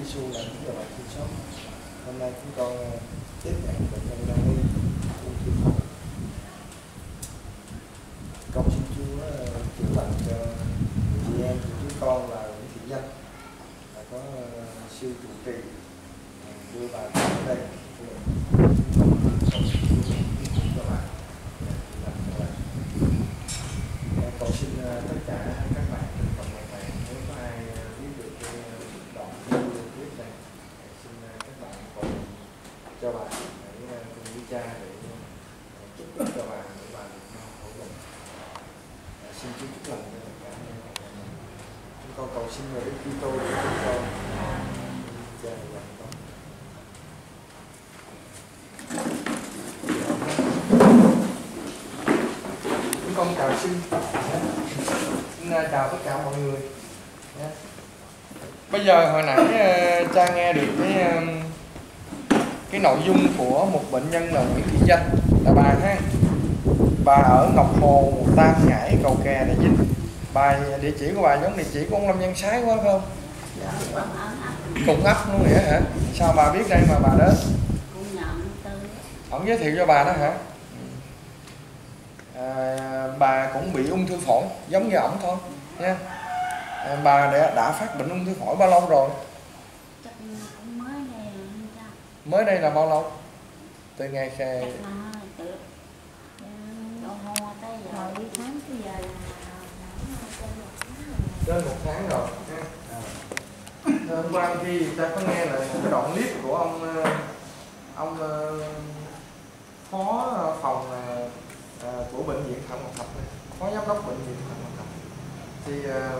Giêsu đã cứu cho bạn thương xót. Hôm nay chúng con tiếp nhận bệnh nhân Naomi ung thư phổi. Cầu xin Chúa chữa lành cho chị em của chúng con là Nguyễn Thị Danh, là có siêu trụ trì đưa bà đến đây. Cầu xin tất cả các bạn cộng đồng này, nếu có ai biết được cái đoạn video clip này, xin các bạn cùng cho bà để cùng với cha để chúc phúc cho bà để bà được hỗ trợ. Xin Chúa chúc lành cho tất cả anh em. Chúng con cầu xin người Đức Kitô để chúng con cha và con. Chúng con chào xin chào tất cả mọi người. Bây giờ hồi nãy cha nghe được cái nội dung của một bệnh nhân là Nguyễn Thị Danh, là bà ha. Bà ở Ngọc Hồ, Tam Ngãi, Cầu Kè, Đại Vinh. Bà địa chỉ của bà giống địa chỉ của ông Lâm Văn Sái quá phải không? Cùng ấp luôn nghĩa hả? Sao bà biết đây mà bà đến? Ông giới thiệu cho bà đó hả? Bà cũng bị ung thư phổi giống như ổng thôi nha. Bà đã phát bệnh ung thư phổi bao lâu rồi? Mới đây là bao lâu? Từ ngày trên 1 tháng rồi. Hôm qua khi ta có nghe là một cái đoạn clip của ông phó phòng của bệnh viện Phạm Ngọc Thạch, phó giám đốc bệnh viện Phạm Ngọc Thạch, thì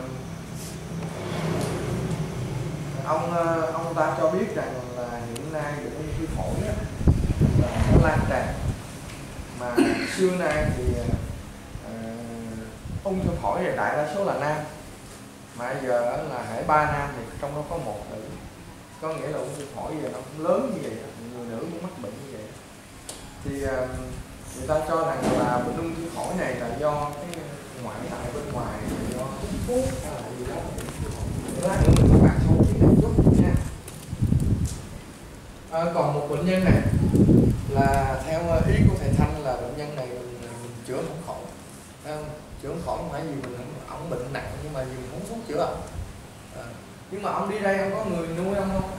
ông ta cho biết rằng là hiện nay bệnh ung thư phổi là nó lan tràn, mà xưa nay thì ung thư phổi thì đại đa số là nam, mà giờ là hễ 3 nam thì trong đó có 1 nữ, có nghĩa là ung thư phổi giờ nó cũng lớn như vậy, người nữ cũng mắc bệnh như vậy. Thì người ta cho rằng là bệnh ung thư phổi này là do cái ngoại tại bên ngoài, do hút thuốc hay là gì đó. Lát nữa mình các bạn sâu biết này chút nha. Còn một bệnh nhân này là theo ý của thầy Thanh là bệnh nhân này mình chữa không khỏi, chữa không khỏi không phải vì ông bệnh nặng, nhưng mà vì mình uống thuốc chữa ông. Nhưng mà ông đi đây ông có người nuôi ông không?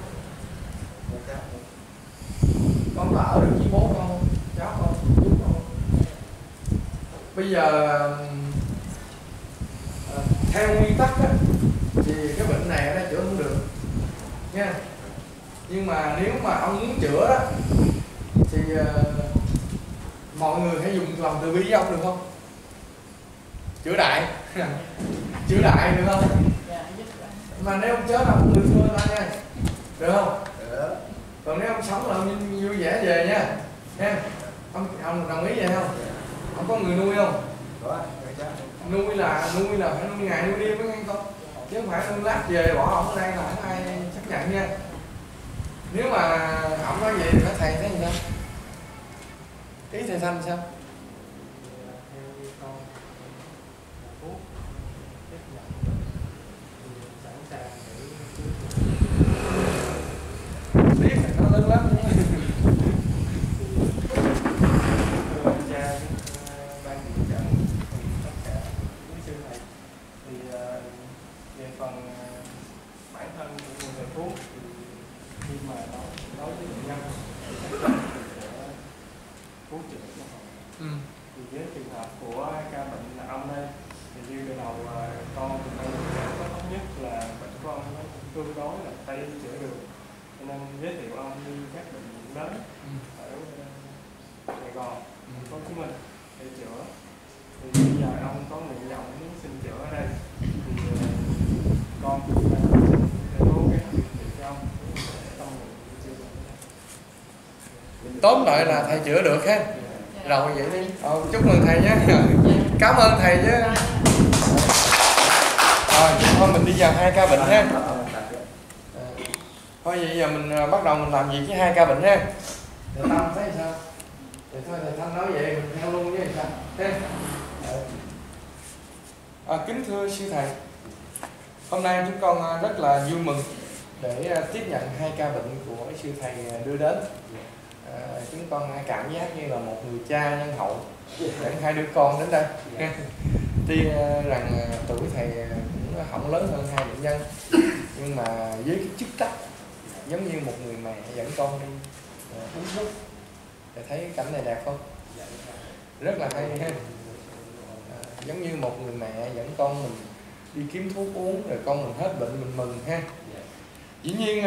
Con có ở được với bố con không? Cháu con, chú con. Bây giờ theo nguyên tắc á, thì cái bệnh này nó chữa không được nha. Nhưng mà nếu mà ông muốn chữa đó thì mọi người hãy dùng lòng từ bi với ông được không? Chữa đại chữa đại được không? Mà nếu ông chết là ông được thôi ta nha, được không? Được. Còn nếu ông sống là ông vui vẻ về nha, nha. Ông đồng ý vậy không? Ông có người nuôi không? Có. Nuôi là phải nuôi ngày nuôi đêm với con, chứ không phải nuôi lát về bỏ ông ở đây là không ai chấp nhận nha. Nếu mà ông nói vậy thì phải thầy thấy gì sao? Ý thầy Thanh sao? Biết thì nó lớn lắm. Về phần bản thân của người thầy thuốc thì khi mà nói với bệnh nhân thuốc chữa cho họ, thì với trường hợp của ca bệnh là ông đây, thì như từ đầu con thì có thống nhất là bệnh của ông nó tương đối là Tây chữa được, cho nên giới thiệu ông đi các bệnh viện lớn ở Sài Gòn, thành phố Hồ Chí Minh để chữa. Thì bây giờ ông có nguyện vọng muốn xin chữa ở đây, thì con sẽ cố gắng điều trị cho ông trong Tóm lại là thầy chữa được ha. Rồi vậy đi. Chúc mừng thầy nhé. Cảm ơn thầy chứ. Rồi thôi mình đi vào 2 ca bệnh ha. Thôi vậy giờ mình bắt đầu mình làm việc với 2 ca bệnh ha. Thầy Tâm thấy sao? Thì thôi thầy Thanh nói vậy mình theo luôn với sao? Kính thưa sư thầy, hôm nay chúng con rất là vui mừng để tiếp nhận 2 ca bệnh của sư thầy đưa đến. Chúng con cảm giác như là một người cha nhân hậu dẫn 2 đứa con đến đây. Tuy rằng tuổi thầy cũng không lớn hơn 2 bệnh nhân, nhưng mà với cái chức trách giống như một người mẹ dẫn con đi uống thuốc. Thầy thấy cảnh này đẹp không? Rất là hay ha. Giống như một người mẹ dẫn con mình đi kiếm thuốc uống, rồi con mình hết bệnh mình mừng ha. Dĩ nhiên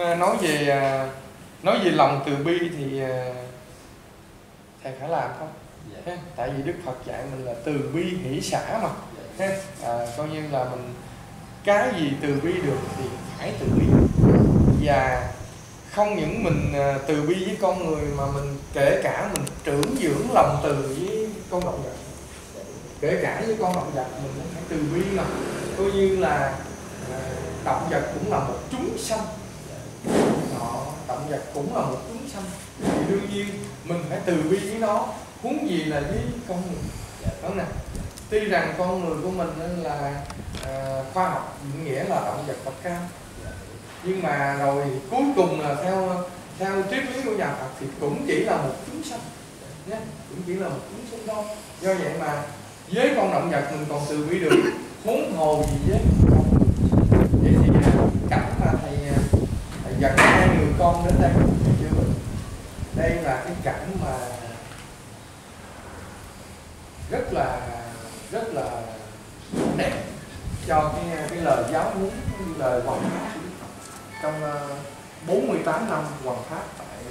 nói về lòng từ bi thì thầy phải làm không? Ha? Tại vì Đức Phật dạy mình là từ bi hỷ xả mà. Ha? Coi như là mình cái gì từ bi được thì phải từ bi. Và không những mình từ bi với con người mà mình kể cả mình trưởng dưỡng lòng từ với con động vật. Kể cả với con động vật mình cũng phải từ bi mà. Coi như là động vật cũng là một chúng sanh. Động vật cũng là một chúng sanh. Thì đương nhiên mình phải từ bi với nó, huống gì là với con người. Đúng nè. Tuy rằng con người của mình là khoa học nghĩa là động vật bậc cao, nhưng mà rồi cuối cùng là theo triết lý của nhà Phật thì cũng chỉ là một chúng sanh, cũng chỉ là một chúng sanh thôi. Do vậy mà với con động vật mình còn từ bi được, huống hồ gì với con người. Vậy thì cảnh mà thầy dẫn 2 người con đến đây chữa bệnh, đây là cái cảnh mà rất là đẹp cho cái lời giáo huấn, lời hoằng pháp trong 48 năm hoằng pháp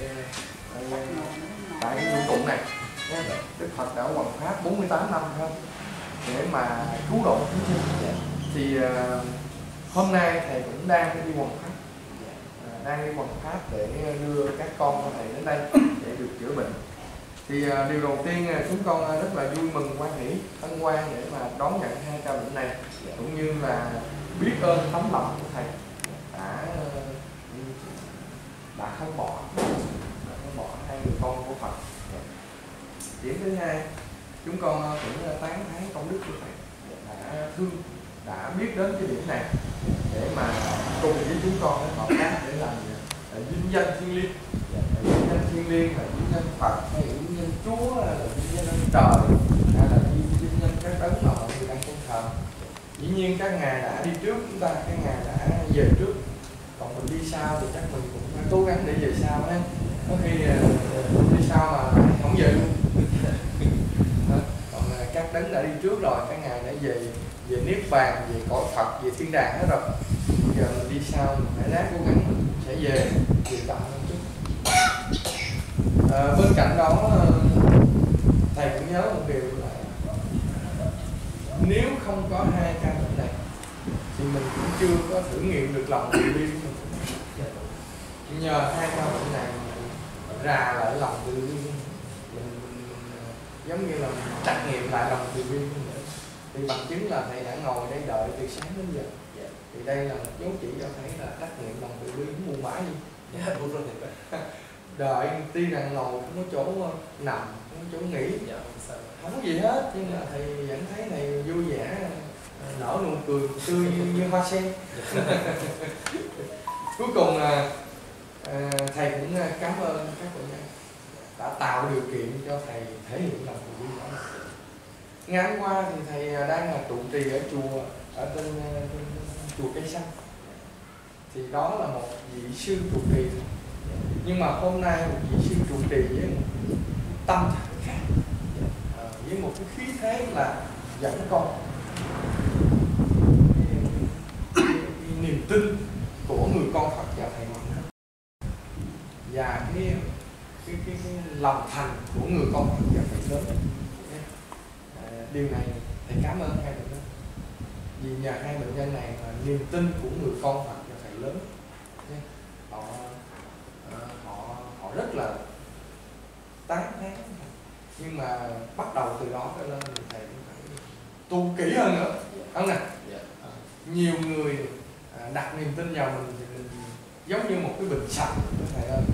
tại vũ trụ này. Đức Phật đã hoằng pháp 48 năm không để mà cứu độ chúng sinh. Thì hôm nay thầy cũng đang đi hoằng pháp, để đưa các con của thầy đến đây để được chữa bệnh. Thì điều đầu tiên chúng con rất là vui mừng, hoan hỷ, hân hoan để mà đón nhận 2 ca bệnh này, cũng như là biết ơn tấm lòng của thầy đã không bỏ 2 người con của Phật. Điểm thứ hai, chúng con cũng tán thán công đức của thầy đã biết đến cái điểm này để mà cùng với chúng con hợp tác để làm vinh danh thiên liêng. Vinh danh thiên liêng là vinh danh Phật, hay vinh danh Chúa, là vinh danh ông trời, hay là vinh danh các đấng mà mọi người đang tôn thờ. Dĩ nhiên các ngài đã đi trước chúng ta, các ngài đã về trước, còn mình đi sau thì chắc mình cũng phải cố gắng để về sau ha. Có khi đi sau mà không về luôn. Còn các đấng đã đi trước rồi, các ngài đã về niết bàn, về cõi Phật, về thiên đàng hết rồi. Bây giờ mình đi sau mình phải ráng cố gắng mình sẽ về chậm hơn chút. Bên cạnh đó thầy cũng nhớ một điều là nếu không có 2 ca bệnh này thì mình cũng chưa có thử nghiệm được lòng từ bi của mình. Nhờ 2 ca bệnh này rà lại lòng từ bi của mình, giống như là mình trải nghiệm lại lòng từ bi của mình. Thì bằng chứng là thầy đã ngồi đây đợi từ sáng đến giờ. Thì đây là một dấu chỉ cho thấy là trách nhiệm lòng từ bi không buồn bã gì. Đợi tuy rằng ngồi không có chỗ nằm, không có chỗ nghỉ, không có gì hết, nhưng mà thầy vẫn thấy thầy vui vẻ, nở nụ cười tươi như hoa sen. Cuối cùng thầy cũng cảm ơn các bệnh nhân đã tạo điều kiện cho thầy thể hiện lòng từ bi đó. Ngày hôm qua thì thầy đang là trụ trì ở chùa, ở trên chùa Cây Xanh. Thì đó là một vị sư trụ trì. Nhưng mà hôm nay một vị sư trụ trì với một tâm trạng khác, với một cái khí thế là dẫn con. Cái niềm tin của người con Phật vào thầy mạnh hơn, và cái lòng thành của người con Phật vào thầy lớn. Điều này thầy cảm ơn 2 bệnh nhân, vì nhờ 2 bệnh nhân này mà niềm tin của người con Phật vào thầy lớn. Họ rất là tán thán, nhưng mà bắt đầu từ đó trở lên thì thầy cũng phải tu kỹ hơn nữa, không nè? Nhiều người đặt niềm tin vào mình thì mình giống như một cái bình sạch của thầy ơi.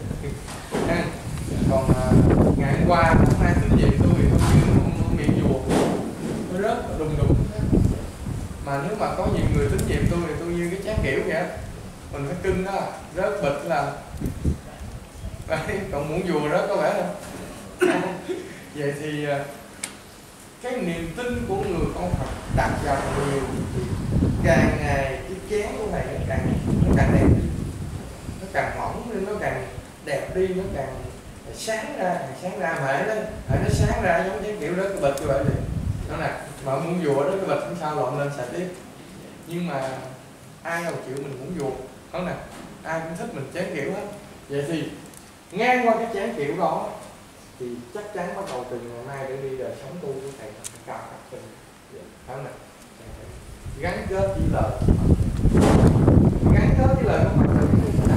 Còn ngày hôm qua hôm nay tín nhiệm tôi thì tôi như miệng rùa, tôi rớt đùng đùng. Mà nếu mà có nhiều người tín nhiệm tôi thì tôi như cái chén kiểu vậy. mình phải cưng đó, rớt bịch là đấy, còn muỗng dùa rớt có vẻ không? Vậy thì cái niềm tin của người con Phật đặt vào nhiều thì càng ngày cái chén của thầy nó càng đẹp đi, nó càng mỏng lên, nó càng đẹp đi, nó càng sáng ra hãy nó sáng ra giống cái kiểu đó cái bịch như vậy thì nó nè, mà muỗng dùa đó cái bịch không sao lộn lên xài tiếp. Nhưng mà ai đâu chịu mình muỗng dùa, đó nè, ai cũng thích mình chén kiểu hết. Vậy thì ngang qua cái chén kiểu đó thì chắc chắn bắt đầu từ ngày mai để đi đời sống tu của thầy cao cấp hơn, phải không nè? Gắn kết với lời, gắn kết với lời của Phật là cái gì?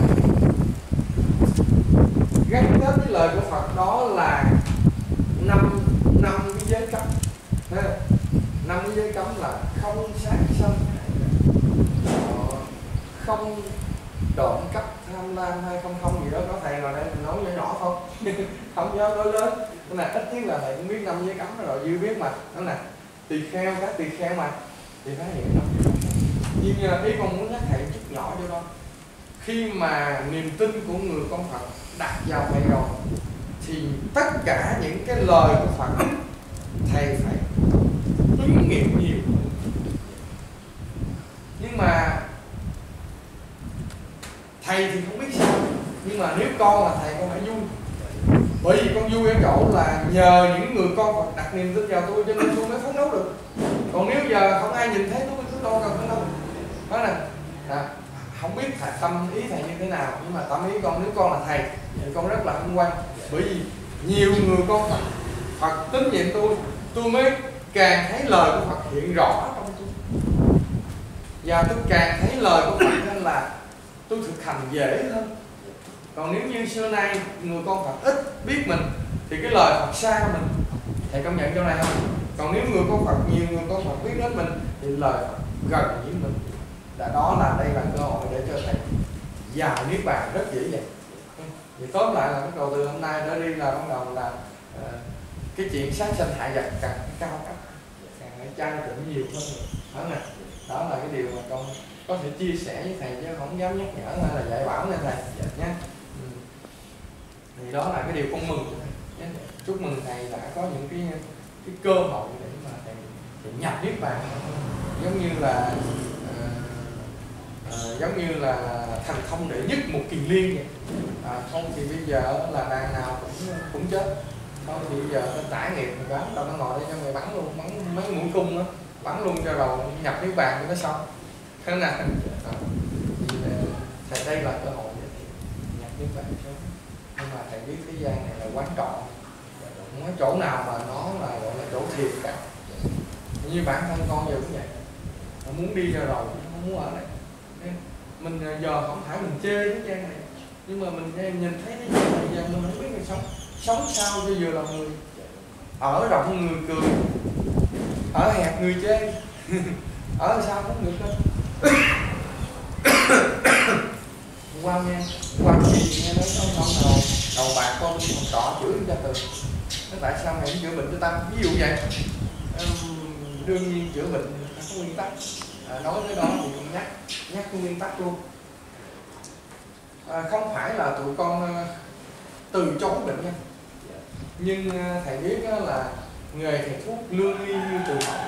Gắn kết với lời của Phật đó là năm cái giới cấm. 5 cái giới cấm là không sát sanh, không trộm cắp, tham lam hay không gì đó. Có thầy ngồi đây mình nói nhỏ nhỏ không? Không nhớ nói lớn. Cái này ít nhất là thầy cũng biết 5 giới cấm rồi, dư biết mà. Đó nè, tỳ kheo, các tỳ kheo mà thì phải hiểu đâu. Nhưng ý con muốn nhắc thầy chút nhỏ cho con. Khi mà niềm tin của người con Phật đặt vào thầy rồi thì tất cả những cái lời của Phật thầy phải ứng nghiệm nhiều. Nhưng mà thầy thì không biết sao, nhưng mà nếu con là thầy con phải vui. Bởi vì con vui ở chỗ là nhờ những người con Phật đặt niềm tin vào tôi cho nên tôi mới phấn đấu được. Còn nếu giờ không ai nhìn thấy tôi đâu cần phấn đấu. Đó nè, không biết tâm ý thầy như thế nào, nhưng mà tâm ý con, nếu con là thầy thì con rất là hân hoan. Bởi vì nhiều người con Phật tín nhiệm tôi mới càng thấy lời của Phật hiện rõ trong tôi, và tôi càng thấy lời của Phật nên là tôi thực hành dễ hơn. Còn nếu như xưa nay người con Phật ít biết mình thì cái lời Phật xa mình, thầy công nhận chỗ này không? Còn nếu người con Phật nhiều, người con Phật biết đến mình thì lời Phật gần với mình. Đó là đây là cơ hội để cho thầy vào niết bàn rất dễ dàng. Thì tóm lại là bắt đầu từ hôm nay trở đi là bắt đầu là cái chuyện sát sanh hại vật càng cao cấp, càng phải trai tịnh nhiều hơn. Đó là cái điều mà con có thể chia sẻ với thầy chứ không dám nhắc nhở hay là dạy bảo nên thầy nhé. Thì đó là cái điều con mừng. Chúc mừng thầy đã có những cái cơ hội để mà thầy nhập niết bàn, giống như là thành thông đệ nhất một kỳ liên vậy. Không thì bây giờ là đàn nào cũng chết. Không thì bây giờ nó trải nghiệm thì bắn đâu, nó ngồi đây cho mày bắn luôn, bắn mấy mũi cung đó, bắn luôn cho đầu nhập niết bàn cho nó xong. Thế nào? Thầy đây là cơ hội để nhập niết bàn sớm. Nhưng mà thầy biết thế gian này là quán trọ, không có chỗ nào mà nó là gọi là chỗ thiệt cả. Như bản thân con giờ cũng vậy, nó muốn đi ra rồi, không muốn ở đây. Mình giờ không phải mình chê thế gian này, nhưng mà mình nhìn thấy thế gian này giờ mình không biết mình sống sao cho vừa lòng người. Ở rộng người cười, ở hẹp người chê. Ở sao cũng được đâu. Qua gì nghe nói ông đầu bạc con đi phòng trọ chửi ra từ. Nó tại sao mày không chữa bệnh cho tao? Ví dụ vậy. Đương nhiên chữa bệnh phải có nguyên tắc. Nói tới đó thì cũng nhắc cái nguyên tắc luôn. Không phải là tụi con từ chối bệnh nhân, nhưng thầy biết là nghề thầy thuốc lương y như từ hậu.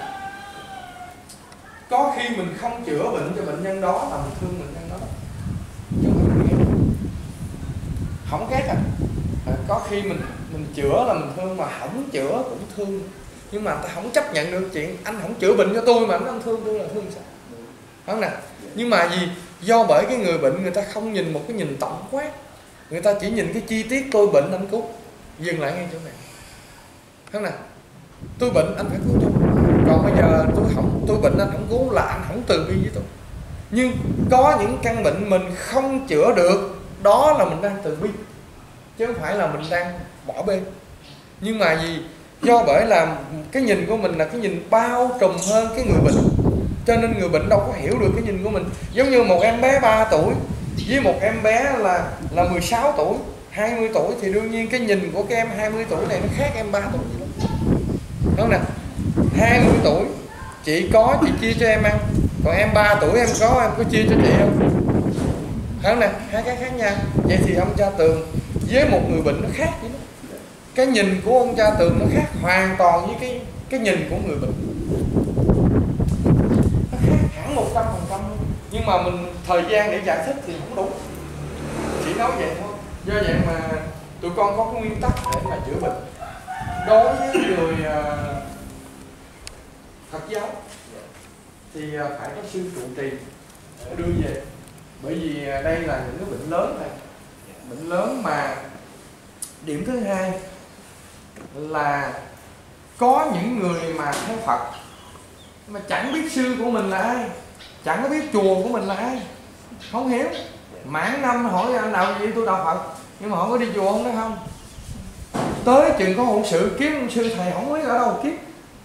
Có khi mình không chữa bệnh cho bệnh nhân đó là mình thương bệnh nhân đó, chứ không ghét. Không ghét có khi mình chữa là mình thương, mà không chữa cũng thương. Nhưng mà ta không chấp nhận được chuyện anh không chữa bệnh cho tôi mà anh không thương tôi là thương sao? Đúng nè. Nhưng mà vì do bởi cái người bệnh người ta không nhìn một cái nhìn tổng quát, người ta chỉ nhìn cái chi tiết tôi bệnh anh cứu, dừng lại ngay chỗ này. Đúng nè. Tôi bệnh anh phải cứu tôi. Còn bây giờ tôi bệnh anh không cứu là anh không từ bi với tôi. Nhưng có những căn bệnh mình không chữa được, đó là mình đang từ bi, chứ không phải là mình đang bỏ bê. Nhưng mà vì do bởi là cái nhìn của mình là cái nhìn bao trùm hơn cái người bệnh, cho nên người bệnh đâu có hiểu được cái nhìn của mình. Giống như một em bé 3 tuổi với một em bé là 16 tuổi, 20 tuổi thì đương nhiên cái nhìn của cái em 20 tuổi này nó khác em 3 tuổi vậy đó. Đúng không nè? 20 tuổi chị có chị chia cho em ăn, còn em 3 tuổi em có chia cho chị không? Phải không nè? Hai cái khác nhau. Vậy thì ông cha Tường với một người bệnh nó khác vậy đó. Cái nhìn của ông cha Tường nó khác hoàn toàn với cái nhìn của người bệnh. Nó khác hẳn 100%. Nhưng mà mình thời gian để giải thích thì không đủ. Chỉ nói vậy thôi. Do vậy mà tụi con có cái nguyên tắc để mà chữa bệnh. Đối với người Phật giáo thì phải có sư trụ trì để đưa về. Bởi vì đây là những cái bệnh lớn này. Bệnh lớn mà điểm thứ hai là có những người mà theo Phật mà chẳng biết sư của mình là ai, chẳng có biết chùa của mình là ai, không hiểu. Mãn năm hỏi anh đạo gì, tôi đạo Phật, nhưng mà họ có đi chùa không đó không. Tới chừng có hôn sự kiếm sư thầy không biết ở đâu kiếm.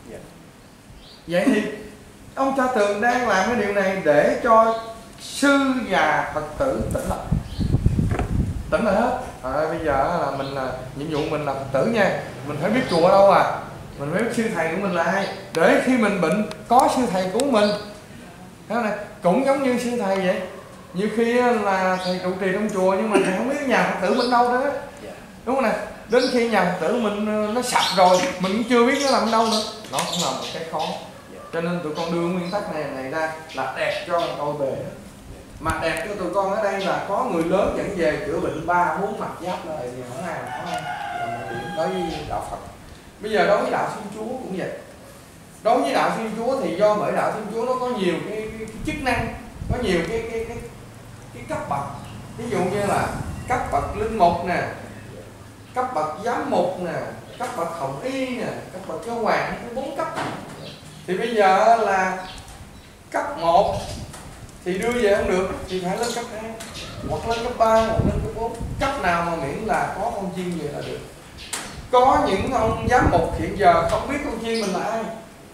Vậy thì ông cha Tường đang làm cái điều này để cho sư và Phật tử tỉnh lại. Tỉnh lại hết. Bây giờ là mình là nhiệm vụ mình là Phật tử nha, mình phải biết chùa ở đâu à, mình phải biết sư thầy của mình là ai, để khi mình bệnh có sư thầy của mình. Thế này cũng giống như sư thầy vậy. Nhiều khi là thầy trụ trì trong chùa nhưng mà thầy không biết nhà Phật tử mình đâu đó, đúng không nè? Đến khi nhà Phật tử mình nó sập rồi, mình cũng chưa biết nó nằm đâu nữa. Nó cũng là một cái khó. Cho nên tụi con đưa nguyên tắc này ra là đẹp cho đôi bề. Mà đẹp cho tụi con ở đây là có người lớn dẫn về chữa bệnh 3-4 mặt giáp lại thì không ai mà có ai. Là một điểm đối với đạo Phật. Bây giờ đối với đạo Thiên Chúa cũng vậy. Đối với đạo Thiên Chúa thì do bởi đạo Thiên Chúa nó có nhiều cái chức năng, có nhiều cái cấp bậc. Ví dụ như là cấp bậc linh mục nè, cấp bậc giám mục nè, cấp bậc hồng y nè, cấp bậc giáo hoàng, có 4 cấp. Thì bây giờ là cấp 1 thì đưa về không được thì phải lên cấp 2 hoặc lên cấp 3 hoặc lên cấp 4. Cấp nào mà miễn là có con chiên về là được. Có những ông giám mục hiện giờ không biết con chiên mình là ai.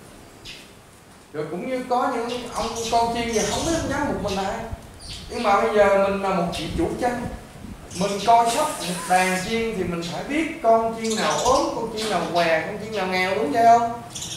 Rồi cũng như có những ông con chiên giờ không biết ông giám mục mình là ai. Nhưng mà bây giờ mình là một chị chủ chăn, mình coi sóc một đàn chiên thì mình phải biết con chiên nào ốm, con chiên nào què, con chiên nào nghèo, đúng vậy không?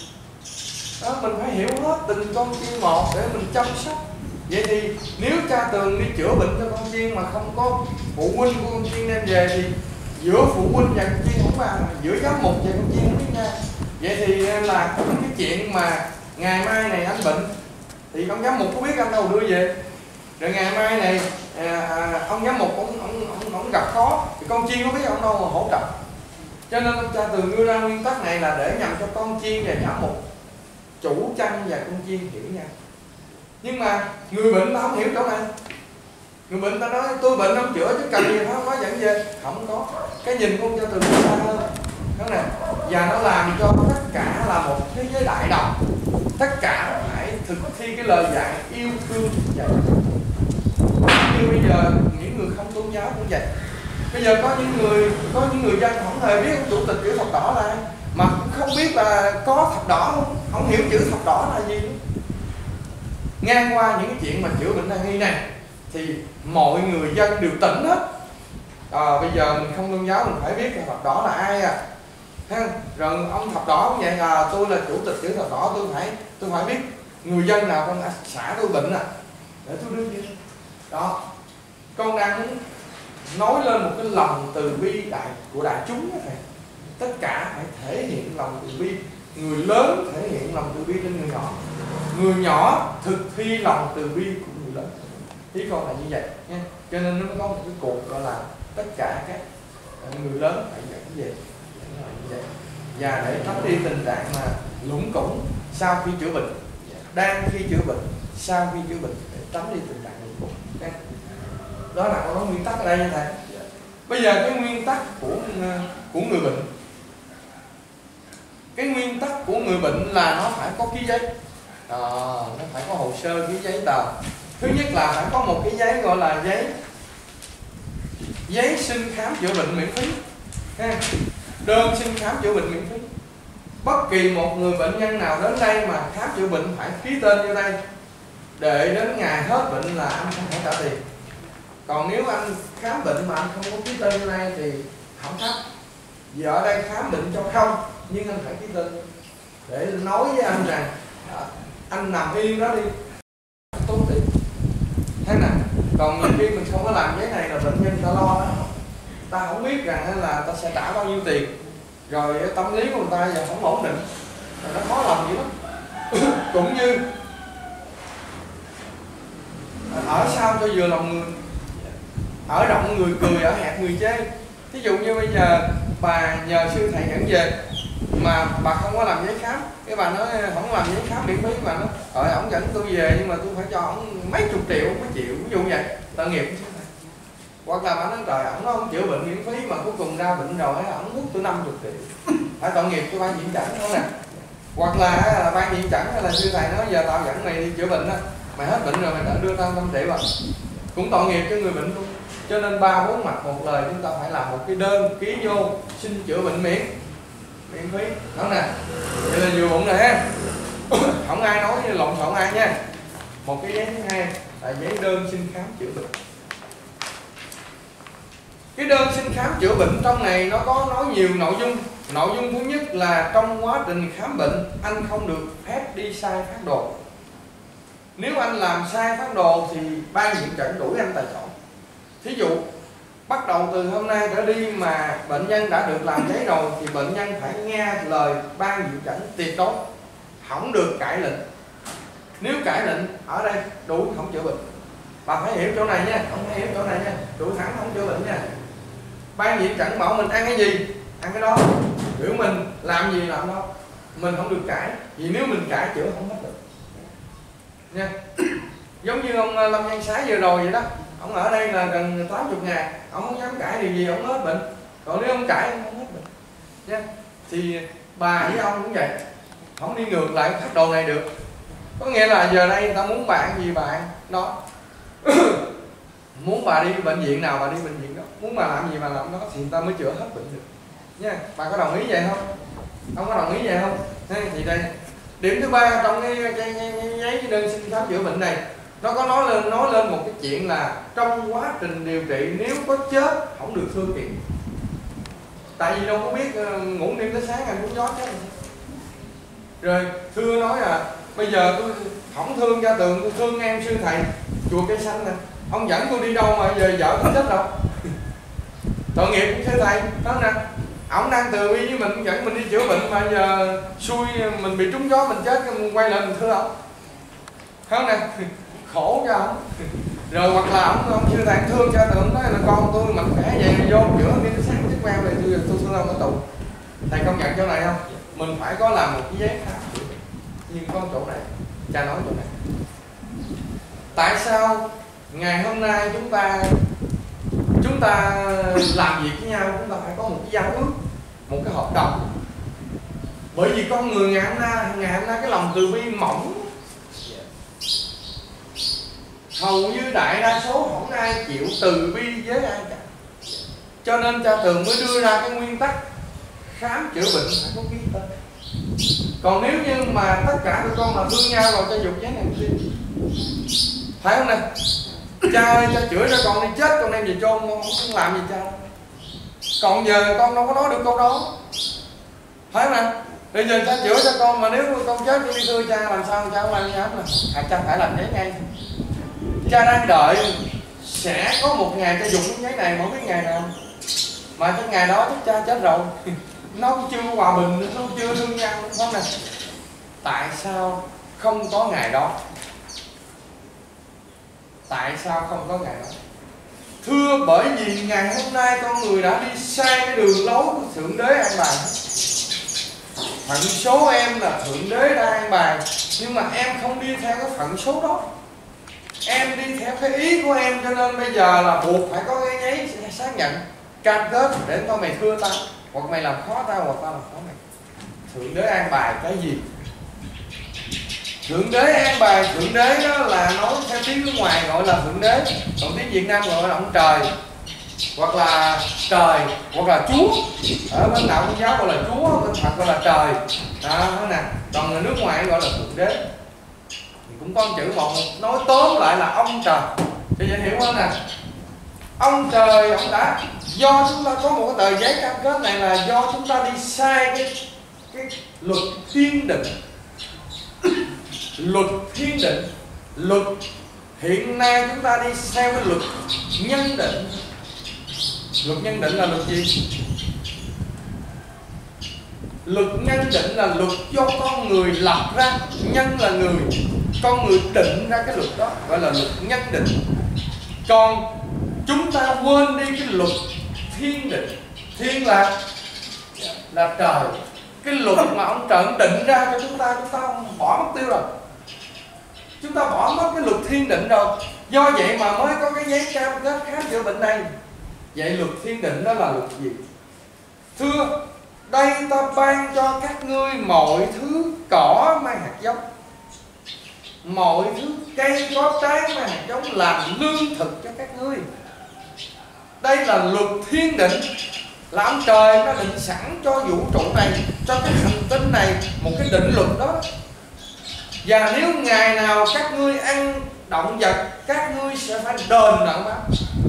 Đó, mình phải hiểu hết từng con chiên một để mình chăm sóc. Vậy thì nếu cha Tường đi chữa bệnh cho con chiên mà không có phụ huynh của con chiên đem về thì giữa phụ huynh và con chiên không bàn, giữa giám mục và con chiên không biết nha. Vậy thì là cái chuyện mà ngày mai này anh bệnh thì ông giám mục có biết anh đâu đưa về. Rồi ngày mai này ông giám mục ông gặp khó thì con chiên có biết ông đâu mà hỗ trợ. Cho nên ông cha Tường đưa ra nguyên tắc này là để nhằm cho con chiên và giám mục, chủ chăn và con chiên hiểu nhau. Nhưng mà người bệnh ta không hiểu chỗ này. Người bệnh ta nói tôi bệnh không chữa chứ cần gì phải không nói dẫn về. Không có. Cái nhìn của ông cha Tường xa hơn. Đó nè. Và nó làm cho tất cả là một thế giới đại đồng. Tất cả phải thực thi cái lời dạy yêu thương dạy. Như bây giờ những người không tôn giáo cũng vậy. Bây giờ có những người dân không hề biết chủ tịch chữ thập đỏ là ai, mà cũng không biết là có thập đỏ không, không hiểu chữ thập đỏ là gì. Ngang qua những cái chuyện mà chữa bệnh nan y này thì mọi người dân đều tỉnh hết. Bây giờ mình không tôn giáo mình phải biết là thập đỏ là ai à. Ha? Rồi ông thập đỏ cũng vậy, tôi là chủ tịch chữ thập đỏ, tôi phải biết người dân nào trong xã tôi bệnh à để tôi đưa về. Đó, con đang muốn nói lên một cái lòng từ bi của đại chúng đó thầy. Tất cả phải thể hiện lòng từ bi. Người lớn thể hiện lòng từ bi trên người nhỏ, người nhỏ thực thi lòng từ bi của người lớn. Ý con là như vậy nha. Cho nên nó có một cái cuộc gọi là tất cả các người lớn phải dẫn về như vậy. Và để tránh đi tình trạng mà lủng củng sau khi chữa bệnh, đang khi chữa bệnh, sau khi chữa bệnh, để tránh đi tình trạng lủng củng. Đó là con nói nguyên tắc ở đây nha thầy. Bây giờ cái nguyên tắc của người bệnh, cái nguyên tắc của người bệnh là nó phải có ký giấy, nó phải có hồ sơ ký giấy tờ. Thứ nhất là phải có một cái giấy gọi là giấy xin khám chữa bệnh miễn phí, đơn xin khám chữa bệnh miễn phí. Bất kỳ một người bệnh nhân nào đến đây mà khám chữa bệnh phải ký tên vô đây, để đến ngày hết bệnh là anh không phải trả tiền. Còn nếu anh khám bệnh mà anh không có ký tên vô đây thì không khám. Vì ở đây khám bệnh cho không, nhưng anh phải ký tên để nói với anh rằng anh nằm yên đó đi, tốn tiền. Thế nào Còn nhiều khi mình không có làm giấy này là bệnh nhân ta lo đó, ta không biết rằng là ta sẽ trả bao nhiêu tiền, rồi tâm lý của người ta giờ không ổn định, rồi nó khó làm gì lắm. Cũng như ở sao cho vừa lòng người, ở rộng người cười, ở hẹp người chê. Thí dụ như bây giờ bà nhờ sư thầy dẫn về mà bà không có làm giấy khám, cái bà nói không làm giấy khám miễn phí, bà nói rồi ổng dẫn tôi về nhưng mà tôi phải cho ổng mấy chục triệu, mấy triệu, ví dụ vậy, tội nghiệp của sư thầy. Hoặc là bà nói trời ổng nói không chữa bệnh miễn phí mà cuối cùng ra bệnh rồi ổng hút tôi 50 triệu, phải tội nghiệp cho ban viện chẩn không nè. Hoặc là ban viện chẩn hay là sư thầy nói giờ tao dẫn mày đi chữa bệnh á, mày hết bệnh rồi mày đỡ đưa tao 5 triệu à, cũng tội nghiệp cho người bệnh luôn. Cho nên 3-4 mặt một lời, chúng ta phải làm một cái đơn ký vô xin chữa bệnh miễn phí đó nè. Vậy là vừa bụng rồi ha. Không ai nói lộn xộn ai nha. Một cái giấy thứ hai là giấy đơn xin khám chữa bệnh. Cái đơn xin khám chữa bệnh trong này nó có nói nhiều nội dung. Nội dung thứ nhất là trong quá trình khám bệnh anh không được phép đi sai phác đồ. Nếu anh làm sai phác đồ thì ban viện chẩn đuổi anh tại chỗ. Thí dụ bắt đầu từ hôm nay trở đi mà bệnh nhân đã được làm giấy rồi thì bệnh nhân phải nghe lời ban viện chẩn tuyệt đối, không được cãi lệnh. Nếu cãi lệnh ở đây đuổi không chữa bệnh. Bà phải hiểu chỗ này nha, không phải hiểu chỗ này nha, đuổi thẳng không chữa bệnh nha. Ban viện chẩn bảo mình ăn cái gì ăn cái đó, biểu mình làm gì làm đó, mình không được cãi, vì nếu mình cãi chữa không hết được nha. Giống như ông Lâm Văn Sái vừa rồi vậy đó, ông ở đây là gần 80 ngày, ông không dám cãi điều gì, ông hết bệnh. Còn nếu ông cãi ông không hết bệnh nha. Thì bà với ông cũng vậy, không đi ngược lại phác đồ này được. Có nghĩa là giờ đây người ta muốn bạn gì bạn đó. Muốn bà đi bệnh viện nào bà đi bệnh viện đó, muốn bà làm gì bà làm đó thì người ta mới chữa hết bệnh được nha. Bà có đồng ý vậy không? Ông có đồng ý vậy không? Thì đây điểm thứ ba trong cái giấy đơn xin khám chữa bệnh này, nó có nói lên một cái chuyện là trong quá trình điều trị nếu có chết không được thưa kiện. Tại vì đâu có biết ngủ đêm tới sáng anh cũng gió chết rồi thưa nói là bây giờ tôi không thương cha Tường, tôi thương em sư thầy chùa Cây Xanh nè, ông dẫn tôi đi đâu mà giờ vợ tôi chết đâu. Tội nghiệp của sư thầy đó nè, ổng đang từ bi với mình, dẫn mình đi chữa bệnh mà giờ xui mình bị trúng gió mình chết, mình quay lại mình thưa ông không nè, khổ cho ông. Rồi hoặc là ông sư thầy thương cha Tường nói là con tôi mạnh khỏe vậy vô chữa đi sáng chết queo này tôi thương ông ở tù. Thầy công nhận chỗ này không? Mình phải có làm một cái giấy khám, nhưng có chỗ này cha nói chỗ này. Tại sao ngày hôm nay chúng ta làm việc với nhau chúng ta phải có một cái giao ước, một cái hợp đồng? Bởi vì con người ngày hôm nay cái lòng từ bi mỏng, hầu như đại đa số không ai chịu từ bi với ai cả. Cho nên cha Tường mới đưa ra cái nguyên tắc khám chữa bệnh phải có ký tên. Còn nếu như mà tất cả tụi con mà thương nhau rồi cho dục giấy này đi, phải không nè? Cha ơi cha chữa cho con đi, chết con đem về chôn, con không làm gì cha. Còn giờ con đâu có nói được câu đó, phải không nè? Bây giờ cha chữa cho con mà nếu con chết đi thưa cha làm sao cha không làm gì hết nè? Cha phải làm giấy ngay. Cha đang đợi sẽ có một ngày cha dùng cái giấy này, mỗi cái ngày nào mà cái ngày đó chắc cha chết rồi. Nó cũng chưa hòa bình, nó chưa thương nhau, không nè? Tại sao không có ngày đó? Tại sao không có ngày đó? Thưa bởi vì ngày hôm nay con người đã đi sai cái đường lối của Thượng Đế an bài. Phận số em là Thượng Đế đã an bài, nhưng mà em không đi theo cái phận số đó, em đi theo cái ý của em, cho nên bây giờ là buộc phải có cái giấy xác nhận cam kết để tao mày thưa tao, hoặc mày làm khó tao, hoặc tao làm khó mày. Thượng Đế an bài cái gì? Thượng Đế an bài, Thượng Đế đó là nói theo tiếng nước ngoài gọi là Thượng Đế, còn tiếng Việt Nam gọi là ông trời, hoặc là trời, hoặc là Chúa. Ở bên đạo Công giáo gọi là Chúa, bên Phật gọi là trời đó nè. Còn người nước ngoài gọi là Thượng Đế, thì cũng có một chữ một, nói tóm lại là ông trời thì dễ hiểu hơn nè. Ông trời ông đã, do chúng ta có một cái tờ giấy cam kết này là do chúng ta đi sai cái luật thiên định. Luật thiên định, luật Hiện nay chúng ta đi theo cái luật nhân định. Luật nhân định là luật gì? Luật nhân định là luật do con người lập ra. Nhân là người, con người định ra cái luật đó, gọi là luật nhân định. Còn chúng ta quên đi cái luật thiên định. Thiên là trời. Cái luật mà ông trời định ra cho chúng ta bỏ mất tiêu rồi. Chúng ta bỏ mất cái luật thiên định rồi. Do vậy mà mới có cái giấy cam kết khám chữa bệnh này. Vậy luật thiên định đó là luật gì? Thưa, đây ta ban cho các ngươi mọi thứ cỏ mang hạt giống, mọi thứ cây có trái mang hạt giống làm lương thực cho các ngươi. Đây là luật thiên định, là ông trời nó định sẵn cho vũ trụ này, cho cái hành tinh này một cái định luật đó. Và nếu ngày nào các ngươi ăn động vật, các ngươi sẽ phải đền nợ báo.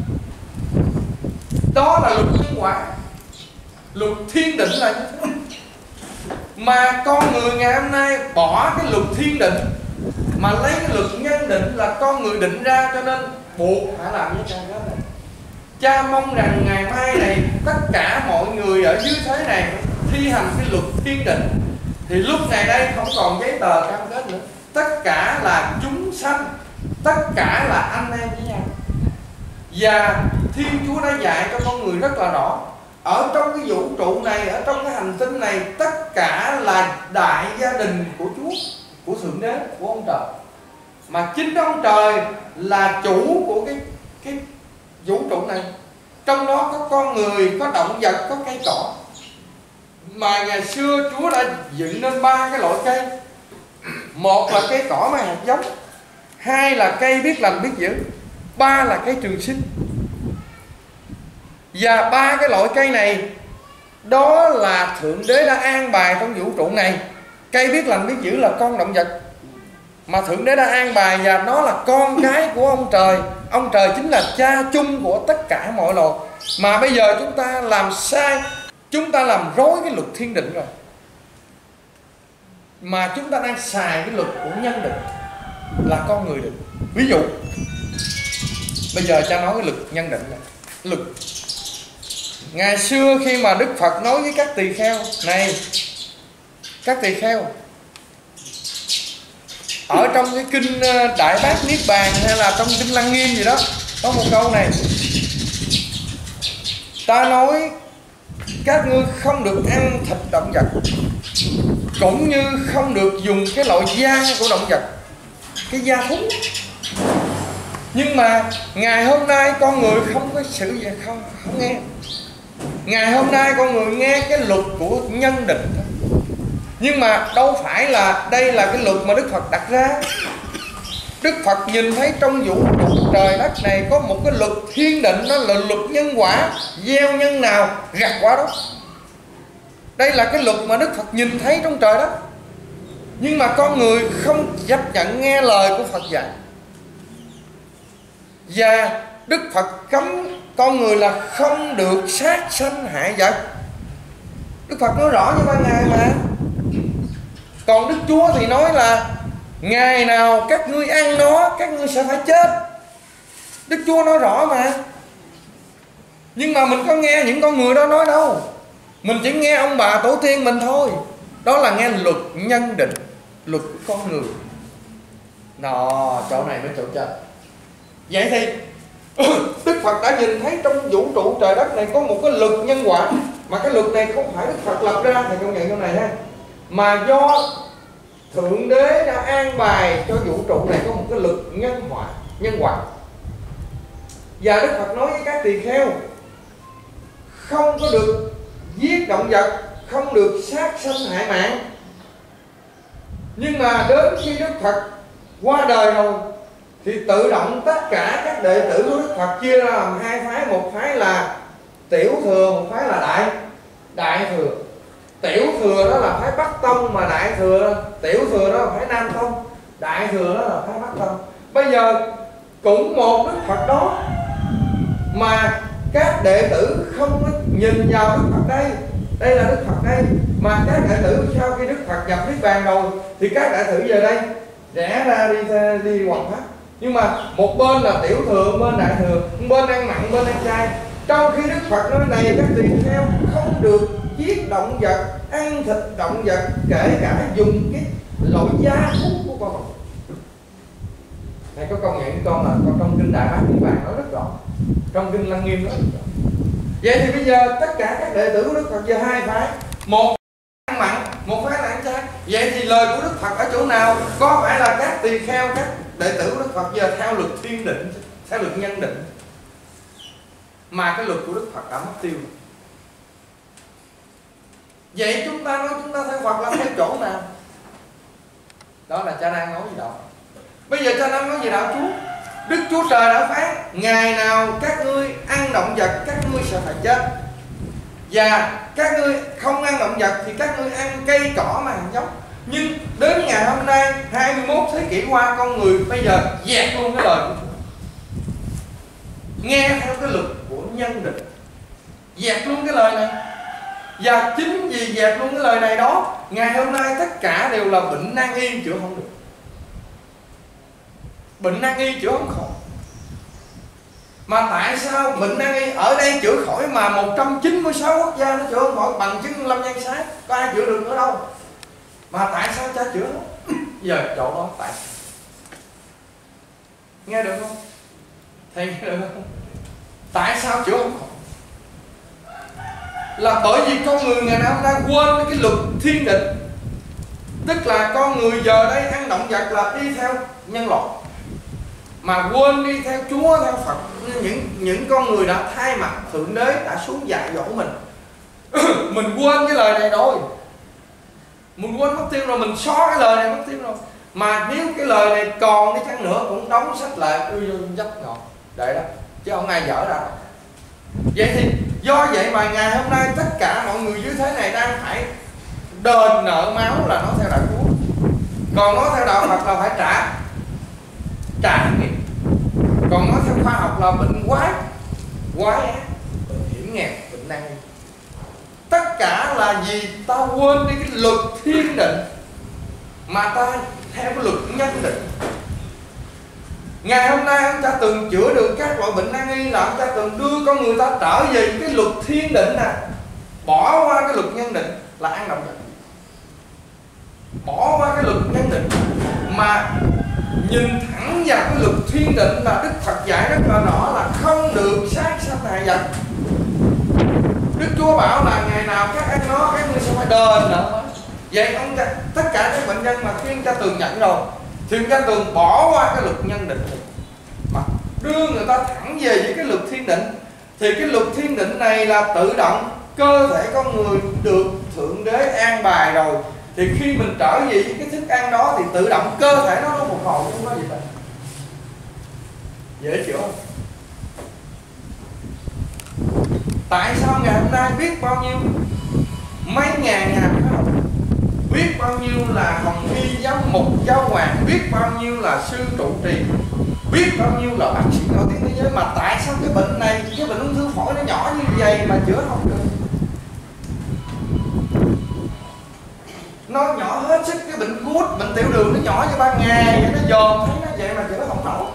Đó là luật nhân quả. Luật thiên định là như thế. Mà con người ngày hôm nay bỏ cái luật thiên định mà lấy cái luật nhân định là con người định ra, cho nên buộc phải làm như cha đó này. Cha mong rằng ngày mai này tất cả mọi người ở dưới thế này thi hành cái luật thiên định, thì lúc này đây không còn giấy tờ cam kết nữa. Tất cả là chúng sanh, tất cả là anh em với nhau. Và Thiên Chúa đã dạy cho con người rất là rõ, ở trong cái vũ trụ này, ở trong cái hành tinh này, tất cả là đại gia đình của Chúa, của Thượng Đế, của ông trời. Mà chính ông trời là chủ của cái vũ trụ này. Trong đó có con người, có động vật, có cây cỏ. Mà ngày xưa Chúa đã dựng nên 3 cái loại cây. Một là cây cỏ mang hạt giống, 2 là cây biết lành biết dữ, 3 là cây trường sinh. Và 3 cái loại cây này đó là Thượng Đế đã an bài trong vũ trụ này. Cây biết lành biết dữ là con động vật mà Thượng Đế đã an bài, và nó là con cái của ông trời. Ông trời chính là cha chung của tất cả mọi loài. Mà bây giờ chúng ta làm sai, chúng ta làm rối cái luật thiên định rồi, mà chúng ta đang xài cái luật của nhân định, là con người định. Ví dụ bây giờ cha nói cái luật nhân định này. Luật ngày xưa khi mà Đức Phật nói với các tỳ kheo này, các tỳ kheo, ở trong cái kinh Đại Bát Niết Bàn hay là trong kinh Lăng Nghiêm gì đó, có một câu này: ta nói các ngươi không được ăn thịt động vật, cũng như không được dùng cái loại da của động vật, cái da thú. Nhưng mà ngày hôm nay con người không có sự gì, không nghe. Ngày hôm nay con người nghe cái luật của nhân định thôi. Nhưng mà đâu phải là đây là cái luật mà Đức Phật đặt ra. Đức Phật nhìn thấy trong vũ trụ trời đất này có một cái luật thiên định, đó là luật nhân quả. Gieo nhân nào gặt quả đó. Đây là cái luật mà Đức Phật nhìn thấy trong trời đất. Nhưng mà con người không chấp nhận nghe lời của Phật dạy. Và Đức Phật cấm con người là không được sát sanh hại vật. Đức Phật nói rõ như ban ngày mà. Còn Đức Chúa thì nói là ngày nào các ngươi ăn nó, các ngươi sẽ phải chết. Đức Chúa nói rõ mà. Nhưng mà mình có nghe những con người đó nói đâu. Mình chỉ nghe ông bà tổ tiên mình thôi. Đó là nghe luật nhân định, luật của con người. Đó, chỗ này mới chỗ chết. Vậy thì Đức Phật đã nhìn thấy trong vũ trụ trời đất này có một cái luật nhân quả. Mà cái luật này không phải Đức Phật lập ra, thầy công nhận câu này ha, mà do Thượng Đế đã an bài cho vũ trụ này có một cái luật nhân quả. Và Đức Phật nói với các tỳ kheo không có được giết động vật, không được sát sanh hại mạng. Nhưng mà đến khi Đức Phật qua đời rồi thì tự động tất cả các đệ tử của Đức Phật chia ra làm 2 phái. Một phái là tiểu thừa, một phái là đại thừa. Tiểu thừa đó là phái Bắc Tông, mà tiểu thừa đó là phái Nam Tông, đại thừa đó là phái Bắc Tông. Bây giờ cũng một Đức Phật đó mà các đệ tử không có nhìn vào Đức Phật đây là Đức Phật đây, mà các đệ tử sau khi Đức Phật nhập Niết Bàn rồi thì các đệ tử về đây rẽ ra đi hoằng pháp. Nhưng mà một bên là tiểu thừa, bên đại thừa, bên ăn mặn, bên ăn chay. Trong khi Đức Phật nói này các tỳ kheo không được giết động vật, ăn thịt động vật, kể cả dùng cái loại gia thú của con. Này có công nhận con là con trong kinh Đại Bát Niết Bàn nói rất rõ, trong kinh Lăng Nghiêm nói rất rõ. Vậy thì bây giờ tất cả các đệ tử của Đức Phật giờ hai phái, một ăn mặn, một phái là ăn chay. Vậy thì lời của Đức Phật ở chỗ nào? Có phải là các tỳ kheo, các đệ tử của Đức Phật giờ theo luật thiên định, theo luật nhân định, mà cái luật của Đức Phật đã mất tiêu. Vậy chúng ta nói chúng ta theo Phật là theo chỗ nào? Đó là cha đang nói gì đó. Bây giờ cha đang nói gì đạo Chúa? Đức Chúa Trời đã phán ngày nào các ngươi ăn động vật các ngươi sẽ phải chết, và các ngươi không ăn động vật thì các ngươi ăn cây cỏ mà hạt giống. Nhưng đến ngày hôm nay 21 thế kỷ qua, con người bây giờ dẹp luôn cái lời của Chúa, nghe theo cái luật của nhân định, dẹp luôn cái lời này. Và chính vì dẹp luôn cái lời này đó, ngày hôm nay tất cả đều là bệnh nan y chữa không được, bệnh nan y chữa không khỏi. Mà tại sao bệnh nan y ở đây chữa khỏi mà 196 quốc gia nó chữa không khỏi? Bằng chứng Lâm Nhan Xá có ai chữa được nữa đâu. Mà tại sao cha chữa đó? Giờ chỗ đó tại sao? Nghe được không? Thầy nghe được không? Tại sao chữa không khỏi? Là bởi vì con người ngày nào đang quên cái luật thiên định. Tức là con người giờ đây ăn động vật là đi theo nhân loại, mà quên đi theo Chúa, theo Phật. Những con người đã thay mặt Thượng Đế đã xuống dạy dỗ mình. Mình quên cái lời này rồi, mình quên mất tiêu rồi, mình xóa cái lời này mất tiêu rồi. Mà nếu cái lời này còn đi chăng nữa cũng đóng sách lại đưa vô dắt ngọt để đó, chứ không ai dở ra. Vậy thì do vậy mà ngày hôm nay tất cả mọi người dưới thế này đang phải đền nợ máu là nó theo đạo Chúa, còn nó theo đạo Phật là phải trả nghiệp. Còn nó theo khoa học là bệnh quái ác, bệnh hiểm nghèo, bệnh nan y. Tất cả là vì ta quên đi cái luật thiên định mà ta theo cái luật nhân định. Ngày hôm nay ông cha từng chữa được các loại bệnh nan y là ông cha từng đưa con người ta trở về cái luật thiên định nè, bỏ qua cái luật nhân định là ăn động vật, bỏ qua cái luật nhân định mà nhìn thẳng vào cái luật thiên định là Đức Phật dạy rất là rõ là không được sát sanh hại vật. Đức Chúa bảo là ngày nào các ăn nó các ngươi sẽ phải đền nợ. Vậy ông cha, tất cả các bệnh nhân mà khi ông cha tường nhận rồi thì ông cha tường bỏ qua cái luật nhân định mà đưa người ta thẳng về với cái luật thiên định. Thì cái luật thiên định này là tự động cơ thể con người được Thượng Đế an bài rồi, thì khi mình trở về với cái thức ăn đó thì tự động cơ thể nó phục hồi, không có gì hết. Dễ chịu không? Tại sao ngày hôm nay biết bao nhiêu mấy ngàn nhà khoa học, biết bao nhiêu là hồng y giáo mục giáo hoàng, biết bao nhiêu là sư trụ trì, biết bao nhiêu là bác sĩ nổi tiếng thế giới, mà tại sao cái bệnh này, cái bệnh ung thư phổi nó nhỏ như vậy mà chữa không được? Nó nhỏ hết sức. Cái bệnh gút, bệnh tiểu đường nó nhỏ như ban ngày vậy, nó dòm thấy nó vậy mà chữa không nổi.